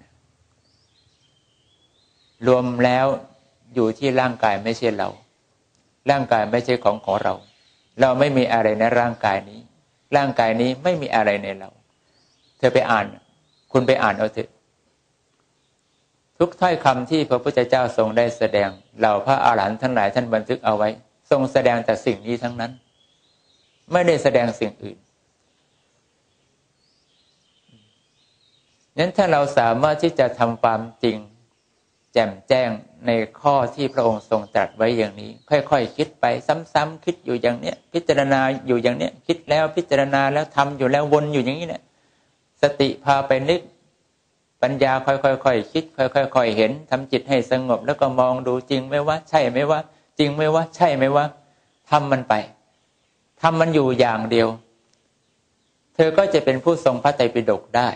รวมแล้วอยู่ที่ร่างกายไม่ใช่เราร่างกายไม่ใช่ของของเราเราไม่มีอะไรในร่างกายนี้ร่างกายนี้ไม่มีอะไรในเราเธอไปอ่านคุณไปอ่านเอาเถอะทุกถ้อยคำที่พระพุทธเจ้าทรงได้แสดงเหล่าพระอรหันต์ทั้งหลายท่านบันทึกเอาไว้ทรงแสดงแต่สิ่งนี้ทั้งนั้นไม่ได้แสดงสิ่งอื่นนั้นถ้าเราสามารถที่จะทำความจริงแจ่มแจ้งในข้อที่พระองค์ทรงตรัสไว้อย่างนี้ค่อยๆ ค, คิดไปซ้ำๆคิดอยู่อย่างเนี้ยพิจารณาอยู่อย่างเนี้ยคิดแล้วพิจารณาแล้วทำอยู่แล้ววนอยู่อย่างนี้เนี่ยสติพาไปนึกปัญญาค่อยๆ ค่อยๆคิดค่อยๆ ค่อยๆเห็นทำจิตให้สงบแล้วก็มองดูจริงไหมว่าใช่ไหมว่าจริงไหมว่าใช่ไหมว่าทำมันไปทำมันอยู่อย่างเดียวเธอก็จะเป็นผู้ทรงพระไตรปิฎกได้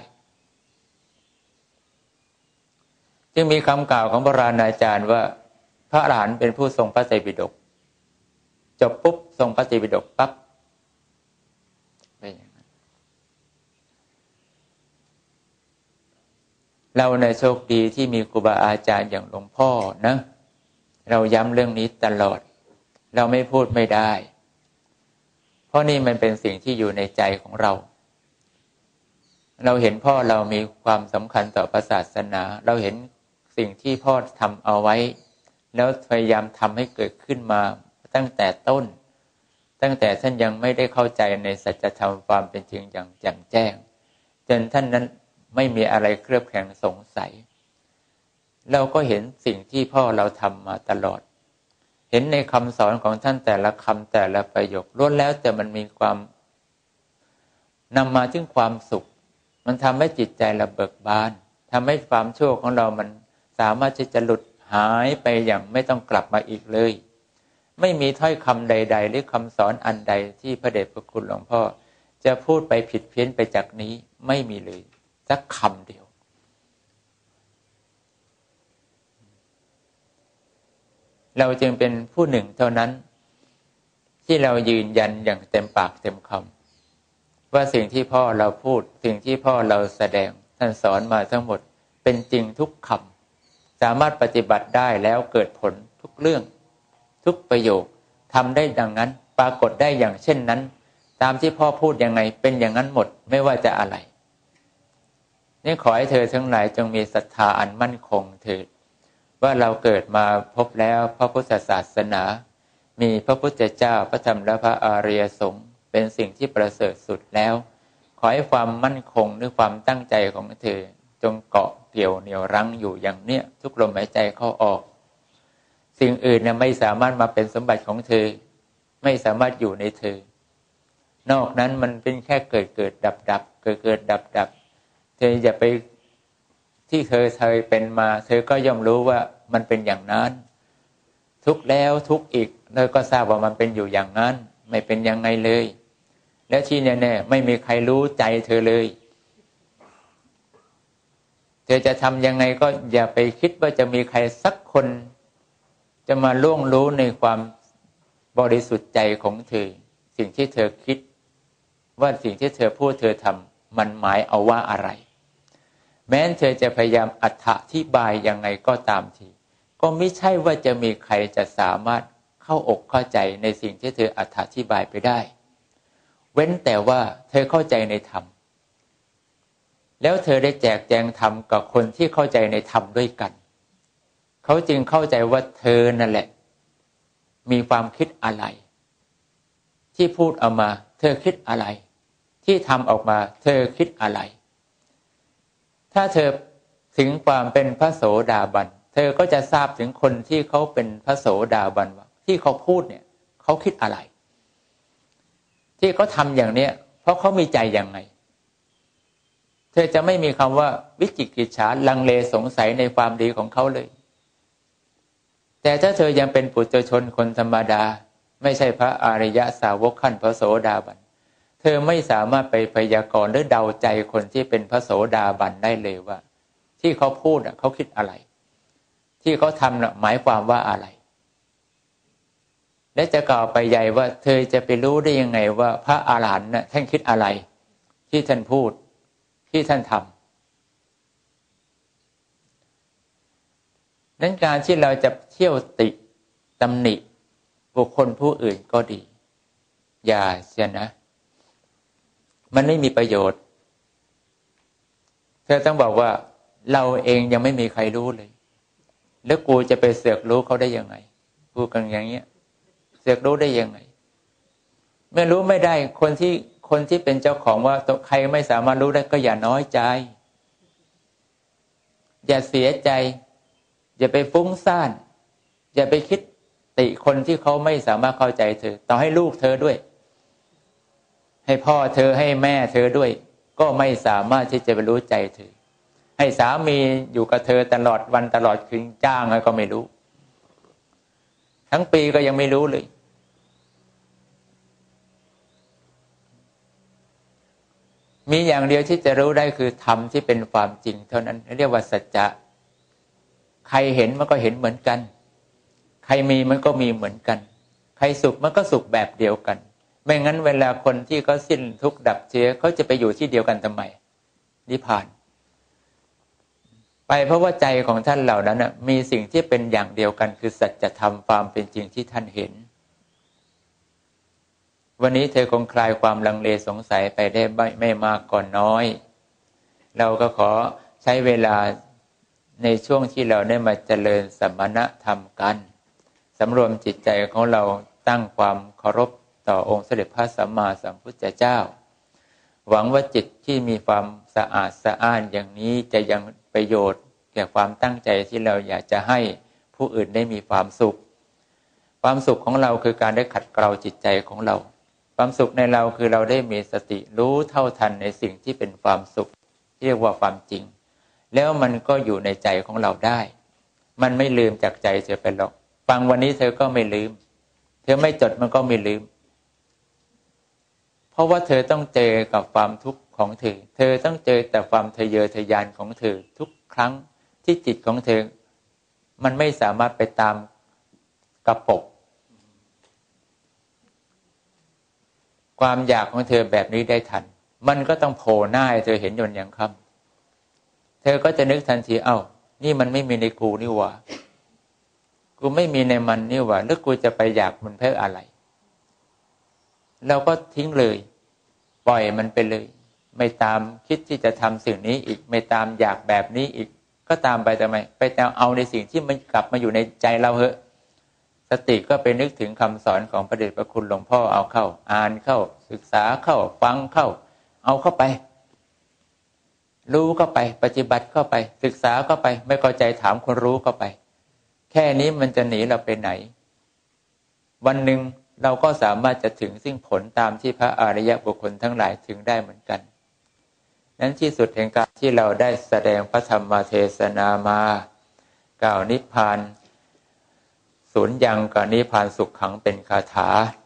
จึงมีคำกล่าวของโบราณอาจารย์ว่าพระอรหันต์เป็นผู้ทรงพระไตรปิฎกจบปุ๊บทรงพระไตรปิฎกปั๊บเราในโชคดีที่มีครูบาอาจารย์อย่างหลวงพ่อนะเราย้ำเรื่องนี้ตลอดเราไม่พูดไม่ได้เพราะนี่มันเป็นสิ่งที่อยู่ในใจของเราเราเห็นพ่อเรามีความสำคัญต่อพระศาสนาเราเห็นสิ่งที่พ่อทำเอาไว้แล้วพยายามทำให้เกิดขึ้นมาตั้งแต่ต้นตั้งแต่ท่านยังไม่ได้เข้าใจในสัจธรรมความเป็นจริงอย่างแจ่มแจ้งจนท่านนั้นไม่มีอะไรเคลือบแคลงสงสัยเราก็เห็นสิ่งที่พ่อเราทำมาตลอดเห็นในคำสอนของท่านแต่ละคำแต่ละประโยคล้วนแล้วแต่มันมีความนำมาถึงความสุขมันทำให้จิตใจเราเบิกบานทำให้ความชั่วของเรามันสามารถที่จะหลุดหายไปอย่างไม่ต้องกลับมาอีกเลยไม่มีถ้อยคำใดๆหรือคำสอนอันใดที่พระเดชพระคุณหลวงพ่อจะพูดไปผิดเพี้ยนไปจากนี้ไม่มีเลยสักคำเดียวเราจึงเป็นผู้หนึ่งเท่านั้นที่เรายืนยันอย่างเต็มปากเต็มคำว่าสิ่งที่พ่อเราพูดสิ่งที่พ่อเราแสดงท่านสอนมาทั้งหมดเป็นจริงทุกคำสามารถปฏิบัติได้แล้วเกิดผลทุกเรื่องทุกประโยคทำได้ดังนั้นปรากฏได้อย่างเช่นนั้นตามที่พ่อพูดยังไงเป็นอย่างนั้นหมดไม่ว่าจะอะไรนี่ขอให้เธอทั้งหลายจงมีศรัทธาอันมั่นคงเถิดว่าเราเกิดมาพบแล้วพระพุทธศาสนามีพระพุทธเจ้าพระธรรมและพระอริยสงฆ์เป็นสิ่งที่ประเสริฐสุดแล้วขอให้ความมั่นคงหรือความตั้งใจของเธอจงเกาะเกี่ยวเหนี่ยวรั้งอยู่อย่างเนี้ยทุกลมหายใจเข้าออกสิ่งอื่นเนี่ยไม่สามารถมาเป็นสมบัติของเธอไม่สามารถอยู่ในเธอนอกนั้นมันเป็นแค่เกิดเกิดดับดับเกิดเกิดดับดับเธออย่าไปที่เธอเคยเป็นมาเธอก็ย่อมรู้ว่ามันเป็นอย่างนั้นทุกแล้วทุกอีกเธอก็ทราบว่ามันเป็นอยู่อย่างนั้นไม่เป็นยังไงเลยแล้วที่แน่ๆไม่มีใครรู้ใจเธอเลยเธอจะทำยังไงก็อย่าไปคิดว่าจะมีใครสักคนจะมาล่วงรู้ในความบริสุทธิ์ใจของเธอสิ่งที่เธอคิดว่าสิ่งที่เธอพูดเธอทำมันหมายเอาว่าอะไรแม้เธอจะพยายามอธิบายยังไงก็ตามทีก็ไม่ใช่ว่าจะมีใครจะสามารถเข้าอกเข้าใจในสิ่งที่เธออธิบายไปได้เว้นแต่ว่าเธอเข้าใจในธรรมแล้วเธอได้แจกแจงธรรมกับคนที่เข้าใจในธรรมด้วยกันเขาจึงเข้าใจว่าเธอนั่นแหละมีความคิดอะไรที่พูดออกมาเธอคิดอะไรที่ทำออกมาเธอคิดอะไรถ้าเธอถึงความเป็นพระโสดาบันเธอก็จะทราบถึงคนที่เขาเป็นพระโสดาบันว่าที่เขาพูดเนี่ยเขาคิดอะไรที่เขาทำอย่างเนี้ยเพราะเขามีใจยังไงเธอจะไม่มีคำว่าวิจิกิจฉาลังเลสงสัยในความดีของเขาเลยแต่ถ้าเธอยังเป็นปุถุชนคนธรรมดาไม่ใช่พระอริยสาวกขั้นพระโสดาบันเธอไม่สามารถไปพยากรณ์หรือเดาใจคนที่เป็นพระโสดาบันได้เลยว่าที่เขาพูดอ่ะเขาคิดอะไรที่เขาทำน่ะหมายความว่าอะไรและจะกล่าวไปใหญ่ว่าเธอจะไปรู้ได้ยังไงว่าพระอรหันต์น่ะท่านคิดอะไรที่ท่านพูดที่ท่านทำนั้นการที่เราจะเที่ยวติตำหนิบุคคลผู้อื่นก็ดีอย่าเสียนะมันไม่มีประโยชน์เธอต้องบอกว่าเราเองยังไม่มีใครรู้เลยแล้วกูจะไปเสือกรู้เขาได้ยังไงพูดกันอย่างเงี้ยเสือกรู้ได้ยังไงไม่รู้ไม่ได้คนที่คนที่เป็นเจ้าของว่าใครไม่สามารถรู้ได้ก็อย่าน้อยใจอย่าเสียใจอย่าไปฟุ้งซ่านอย่าไปคิดติคนที่เขาไม่สามารถเข้าใจเธอต่อให้ลูกเธอด้วยให้พ่อเธอให้แม่เธอด้วยก็ไม่สามารถที่จะไปรู้ใจเธอให้สามีอยู่กับเธอตลอดวันตลอดคืนจ้างก็ไม่รู้ทั้งปีก็ยังไม่รู้เลยมีอย่างเดียวที่จะรู้ได้คือธรรมที่เป็นความจริงเท่านั้นเรียกว่าสัจจะใครเห็นมันก็เห็นเหมือนกันใครมีมันก็มีเหมือนกันใครสุขมันก็สุขแบบเดียวกันไม่งั้นเวลาคนที่เขาสิ้นทุกข์ดับเชื้อเขาจะไปอยู่ที่เดียวกันทำไมนิพพานไปเพราะว่าใจของท่านเหล่านั้นนะมีสิ่งที่เป็นอย่างเดียวกันคือสัจธรรมความเป็นจริงที่ท่านเห็นวันนี้เธอคงคลายความลังเลสงสัยไปได้ไม่มากก็น้อยเราก็ขอใช้เวลาในช่วงที่เราได้มาเจริญสมณธรรมกันสำรวมจิตใจของเราตั้งความเคารพต่อองค์สมเด็จพระสัมมาสัมพุทธเจ้าหวังว่าจิตที่มีความสะอาดสะอ้านอย่างนี้จะยังประโยชน์แก่ความตั้งใจที่เราอยากจะให้ผู้อื่นได้มีความสุขความสุขของเราคือการได้ขัดเกลาจิตใจของเราความสุขในเราคือเราได้มีสติรู้เท่าทันในสิ่งที่เป็นความสุขที่เรียกว่าความจริงแล้วมันก็อยู่ในใจของเราได้มันไม่ลืมจากใจเธอไปหรอกฟังวันนี้เธอก็ไม่ลืมเธอไม่จดมันก็ไม่ลืมเพราะว่าเธอต้องเจอกับความทุกข์ของเธอเธอต้องเจอแต่ความทะเยอทะยานของเธอทุกครั้งที่จิตของเธอมันไม่สามารถไปตามกระปกความอยากของเธอแบบนี้ได้ทันมันก็ต้องโผล่หน้าให้เธอเห็นยนต์อย่างค่ำเธอก็จะนึกทันทีเอ้านี่มันไม่มีในกูนี่หว่ากูไม่มีในมันนี่หว่าแล้วกูจะไปอยากมันเพื่ออะไรเราก็ทิ้งเลยปล่อยมันไปเลยไม่ตามคิดที่จะทำสิ่งนี้อีกไม่ตามอยากแบบนี้อีกก็ตามไปทำไมไปแต่เอาในสิ่งที่มันกลับมาอยู่ในใจเราเหอะสติก็ไปนึกถึงคำสอนของพระเดชพระคุณหลวงพ่อเอาเข้าอ่านเข้าศึกษาเข้าฟังเข้าเอาเข้าไปรู้เข้าไปปฏิบัติเข้าไปศึกษาเข้าไปไม่เข้าใจถามคนรู้เข้าไปแค่นี้มันจะหนีเราไปไหนวันหนึ่งเราก็สามารถจะถึงซึ่งผลตามที่พระอริยบุคคลทั้งหลายถึงได้เหมือนกันนั้นที่สุดแห่งการที่เราได้แสดงพระธรรมเทศนามากล่าวนิพพานสูญยังกับนิพพานสุขขังเป็นคาถา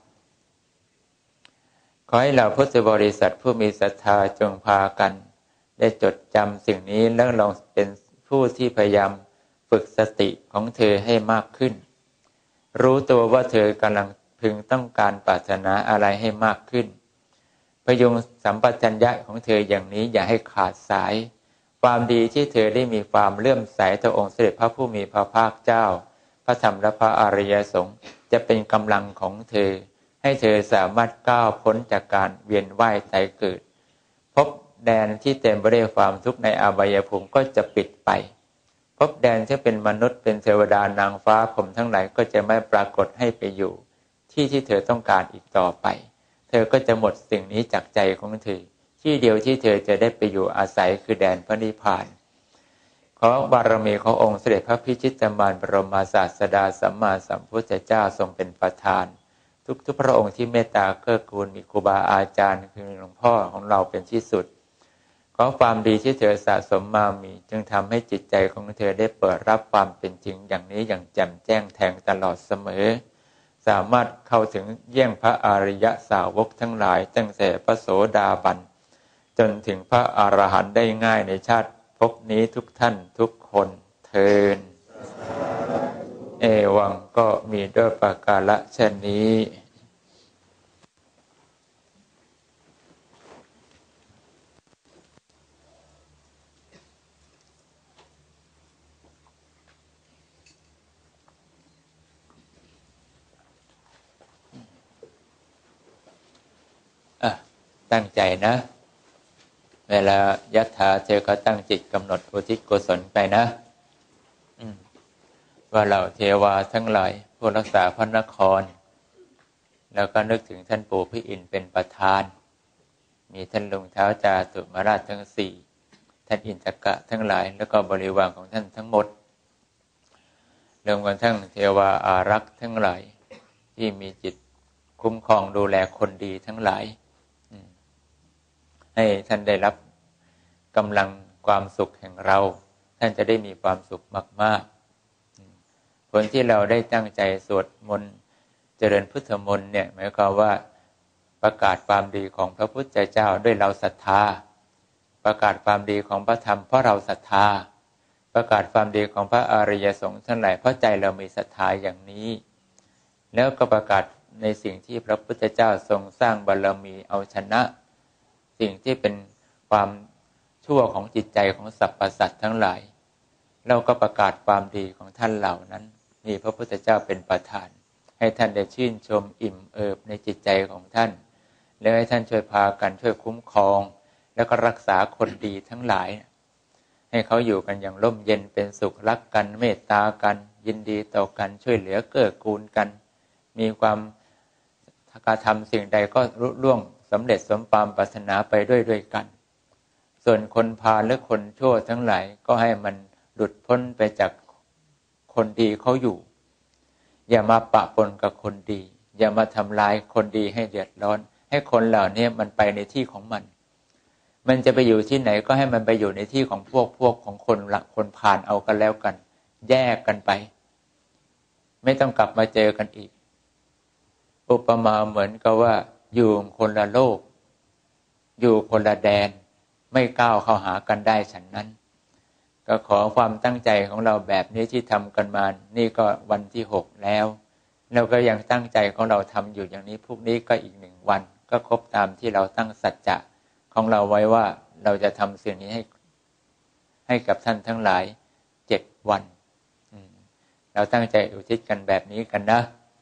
ขอให้เราพุทธบริษัทผู้มีศรัทธาจงพากันได้จดจำสิ่งนี้แล้วลองเป็นผู้ที่พยายามฝึกสติของเธอให้มากขึ้นรู้ตัวว่าเธอกำลังพึงต้องการปรารถนาอะไรให้มากขึ้นพยุงสัมปชัญญะของเธออย่างนี้อย่าให้ขาดสายความดีที่เธอได้มีความเลื่อมใสต่อองค์เสด็จพระผู้มีพระภาคเจ้าพระธรรมและพระอริยสงฆ์จะเป็นกำลังของเธอให้เธอสามารถก้าวพ้นจากการเวียนว่ายตายเกิดพบแดนที่เต็มไปด้วยความทุกข์ในอบายภูมิก็จะปิดไปพบแดนที่เป็นมนุษย์เป็นเทวดานางฟ้าพรหมทั้งหลายก็จะไม่ปรากฏให้ไปอยู่ที่ที่เธอต้องการอีกต่อไปเธอก็จะหมดสิ่งนี้จากใจของเธอที่เดียวที่เธอจะได้ไปอยู่อาศัยคือแดนพระนิพพานขอบารมีขององค์เสด็จพระพิชิตมารบรมศาสดาสัมมาสัมพุทธเจ้าทรงเป็นประธานทุกทุกพระองค์ที่เมตตาเกื้อกูลมีครูบาอาจารย์คือหลวงพ่อของเราเป็นที่สุดขอความดีที่เธอสะสมมามีจึงทำให้จิตใจของเธอได้เปิดรับความเป็นจริงอย่างนี้อย่างแจ่มแจ้งแทงตลอดเสมอสามารถเข้าถึงเยี่ยงพระอริยสาวกทั้งหลายตั้งแต่พระโสดาบันจนถึงพระอรหันต์ได้ง่ายในชาติภพนี้ทุกท่านทุกคนเทินเอวังก็มีด้วยประการฉะนี้ตั้งใจนะเวลายัตถาเธอก็ตั้งจิตกำหนดอุทิศกุศลไปนะว่าเราเทวาทั้งหลายผู้รักษาพระนครแล้วก็นึกถึงท่านปู่พระอินทร์เป็นประธานมีท่านลุงเท้าจาตุมาราชทั้งสี่ท่านอินทกะทั้งหลายแล้วก็บริวารของท่านทั้งหมดรวมกันทั้งเทวาอารักษ์ทั้งหลายที่มีจิตคุ้มครองดูแลคนดีทั้งหลายให้ท่านได้รับกำลังความสุขแห่งเราท่านจะได้มีความสุขมากๆผลที่เราได้ตั้งใจสวดมนต์เจริญพุทธมนต์เนี่ยหมายความว่าประกาศความดีของพระพุทธเจ้าด้วยเราศรัทธาประกาศความดีของพระธรรมเพราะเราศรัทธาประกาศความดีของพระอริยสงฆ์ทั้งหลายเพราะใจเรามีศรัทธาอย่างนี้แล้วก็ประกาศในสิ่งที่พระพุทธเจ้าทรงสร้างบารมีเอาชนะสิ่งที่เป็นความชั่วของจิตใจของสรรพสัตว์ทั้งหลายเราก็ประกาศความดีของท่านเหล่านั้นมีพระพุทธเจ้าเป็นประธานให้ท่านได้ชื่นชมอิ่มเอิบในจิตใจของท่านแล้วให้ท่านช่วยพากันช่วยคุ้มครองแล้วก็รักษาคนดีทั้งหลายให้เขาอยู่กันอย่างร่มเย็นเป็นสุขรักกันเมตตากันยินดีต่อกันช่วยเหลือเกื้อกูลกันมีความการทำสิ่งใดก็รุ่ร่วงสำเร็จสมความปรารถนาไปด้วยด้วยกันส่วนคนพาลหรือคนชั่วทั้งหลายก็ให้มันหลุดพ้นไปจากคนดีเขาอยู่อย่ามาปะปนกับคนดีอย่ามาทำลายคนดีให้เดือดร้อนให้คนเหล่านี้มันไปในที่ของมันมันจะไปอยู่ที่ไหนก็ให้มันไปอยู่ในที่ของพวกพวกของคนละคนผ่านเอากันแล้วกันแยกกันไปไม่ต้องกลับมาเจอกันอีกอุปมาเหมือนกับว่าอยู่คนละโลกอยู่คนละแดนไม่ก้าวเข้าหากันได้ฉันนั้นก็ขอความตั้งใจของเราแบบนี้ที่ทำกันมานี่ก็วันที่หกแล้วเราก็ยังตั้งใจของเราทำอยู่อย่างนี้พรุ่งนี้ก็อีกหนึ่งวันก็ครบตามที่เราตั้งสัจจะของเราไว้ว่าเราจะทำสิ่งนี้ให้ให้กับท่านทั้งหลายเจ็ดวันเราตั้งใจอุทิศกันแบบนี้กันนะ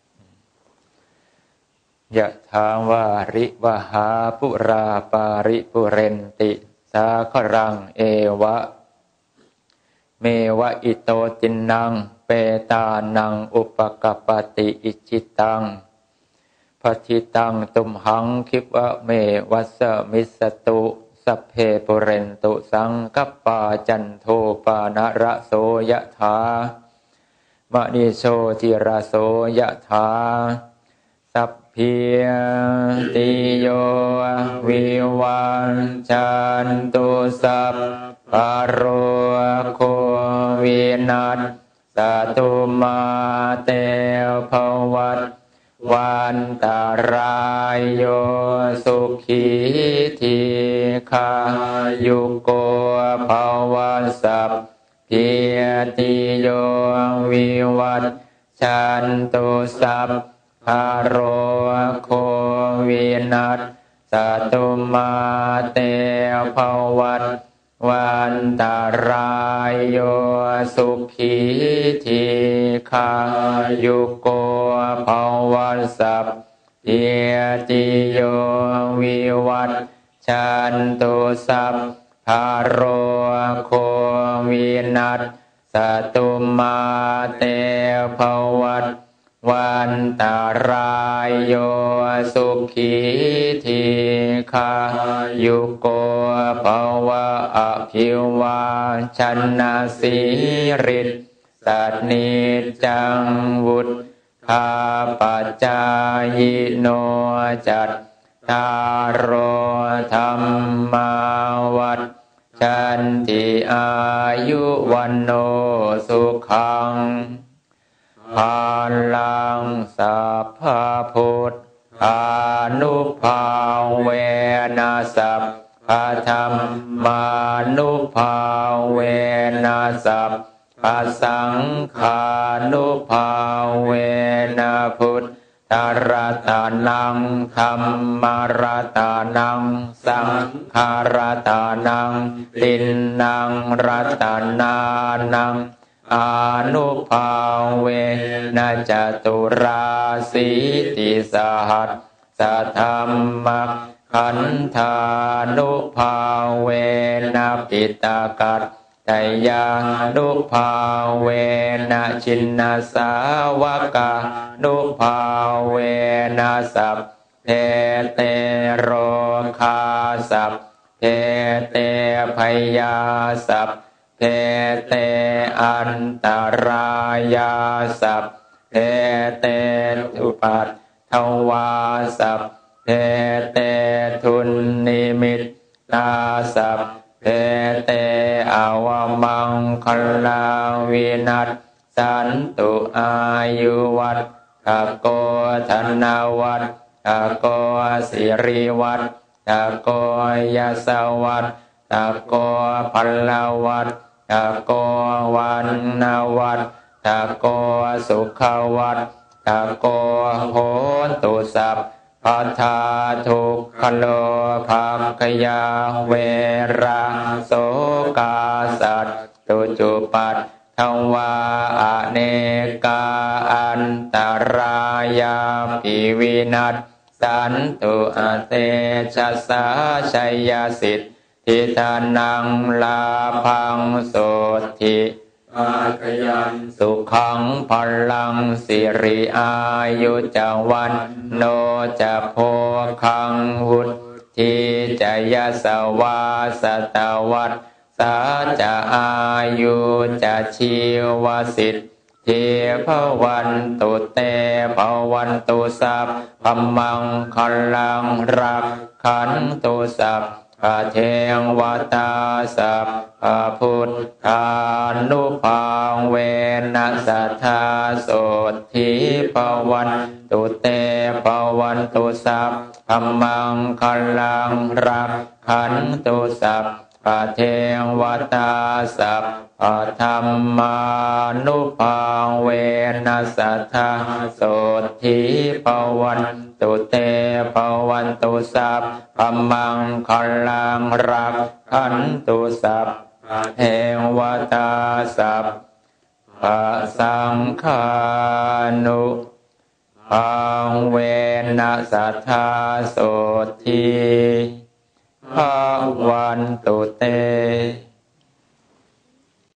ยะถาวาริวหาปุราปาริปุเรนติสาครังเอวะเมวะอิโตจินนังเปตานังอุปกัปปติอิจิตังปฏิตังตุมหังคิปะเมวัสมิสตุสัพเพปุเรนตุสังกัปปาจันโทปานะระโสยะถามณิโชติระโสยะถาสัพพิติโยวิวันจันตุสัพพะโรโควินัสสตุมาเตภวัตวันตรายโยสุขีทีขายุโกภวสัพพิติโยวิวัตชันตุสัพพะโรโควินัสสตุมาเตภวัตวันตรายโยสุขีทีขายุโกภวสัพพิติโยวิวัตชันตุสัพพะโรโควินัสสตุมาเตภวัตวันตรายโยสุขีทีขายุโกภวะอภิวาชันนาสีริสสัตนิจังวุฒคาปัจจายโนจัตตารโอธรรมาวัฏชันติอายุวันโนสุขังภาลังสัพพพุทธานุภาเวนะสัพพธรรมานุภาเวนะสัพพสังฆานุภาเวนะพุทธรัตนังธัมมรัตนังสังฆรัตนังตินนังรัตนานังอานุภาเวนะจตุราสีติสหัสสะธัมมัคขันธานุภาเวนะปิตากัตตยานุภาเวนะชินนาสาวกานุภาเวนะสัพเพเตโรคาสัพเพเตพยาสัพเพเตอันตรายาสัพเพเตอุปัฏฐวาสัพเพเตทุนนิมิตตาสัพเพเตอวมังคลาวินัสสันตุอายุวัฏฐโกธนวัฏฐโกสิริวัฏฐโกยสวัฏฐโกพลวัฏฐโกวันนาวัฏฐโกสุขวัฏฐโกโหตุสัพพัทธาทุกขโลภัคขยาเวราโสกาสัตตุตุจุปัฏฐวาอเนกาอันตรายาปิวินัสสันตุอเตชะสาชัยสิทธิทานังลาภังโสทิอาคยันสุขังพลังสิริอายุจวันโนจะโพคังวุฒิจะยสวาสตวัตสาจะอายุจะชีวสิทธิภวันตุเตภวันตุสัพพมังคลังรักขันตุสัพพะเทวตาสัพพะพุทธานุภาเวนัสสัทธาโสทิภวันตุเตภวันตุสัพพมังคลังรักขันตุสัพพะเทวตาสัพพะธัมมานุภาเวนัสสัทธาโสทิภวันตุเตภวันตุสัพพมังคลังรักขันตุสัพพะเทวตาสัพพะสังฆานุภาเวนัสสัทธาโสทิภวันตุเต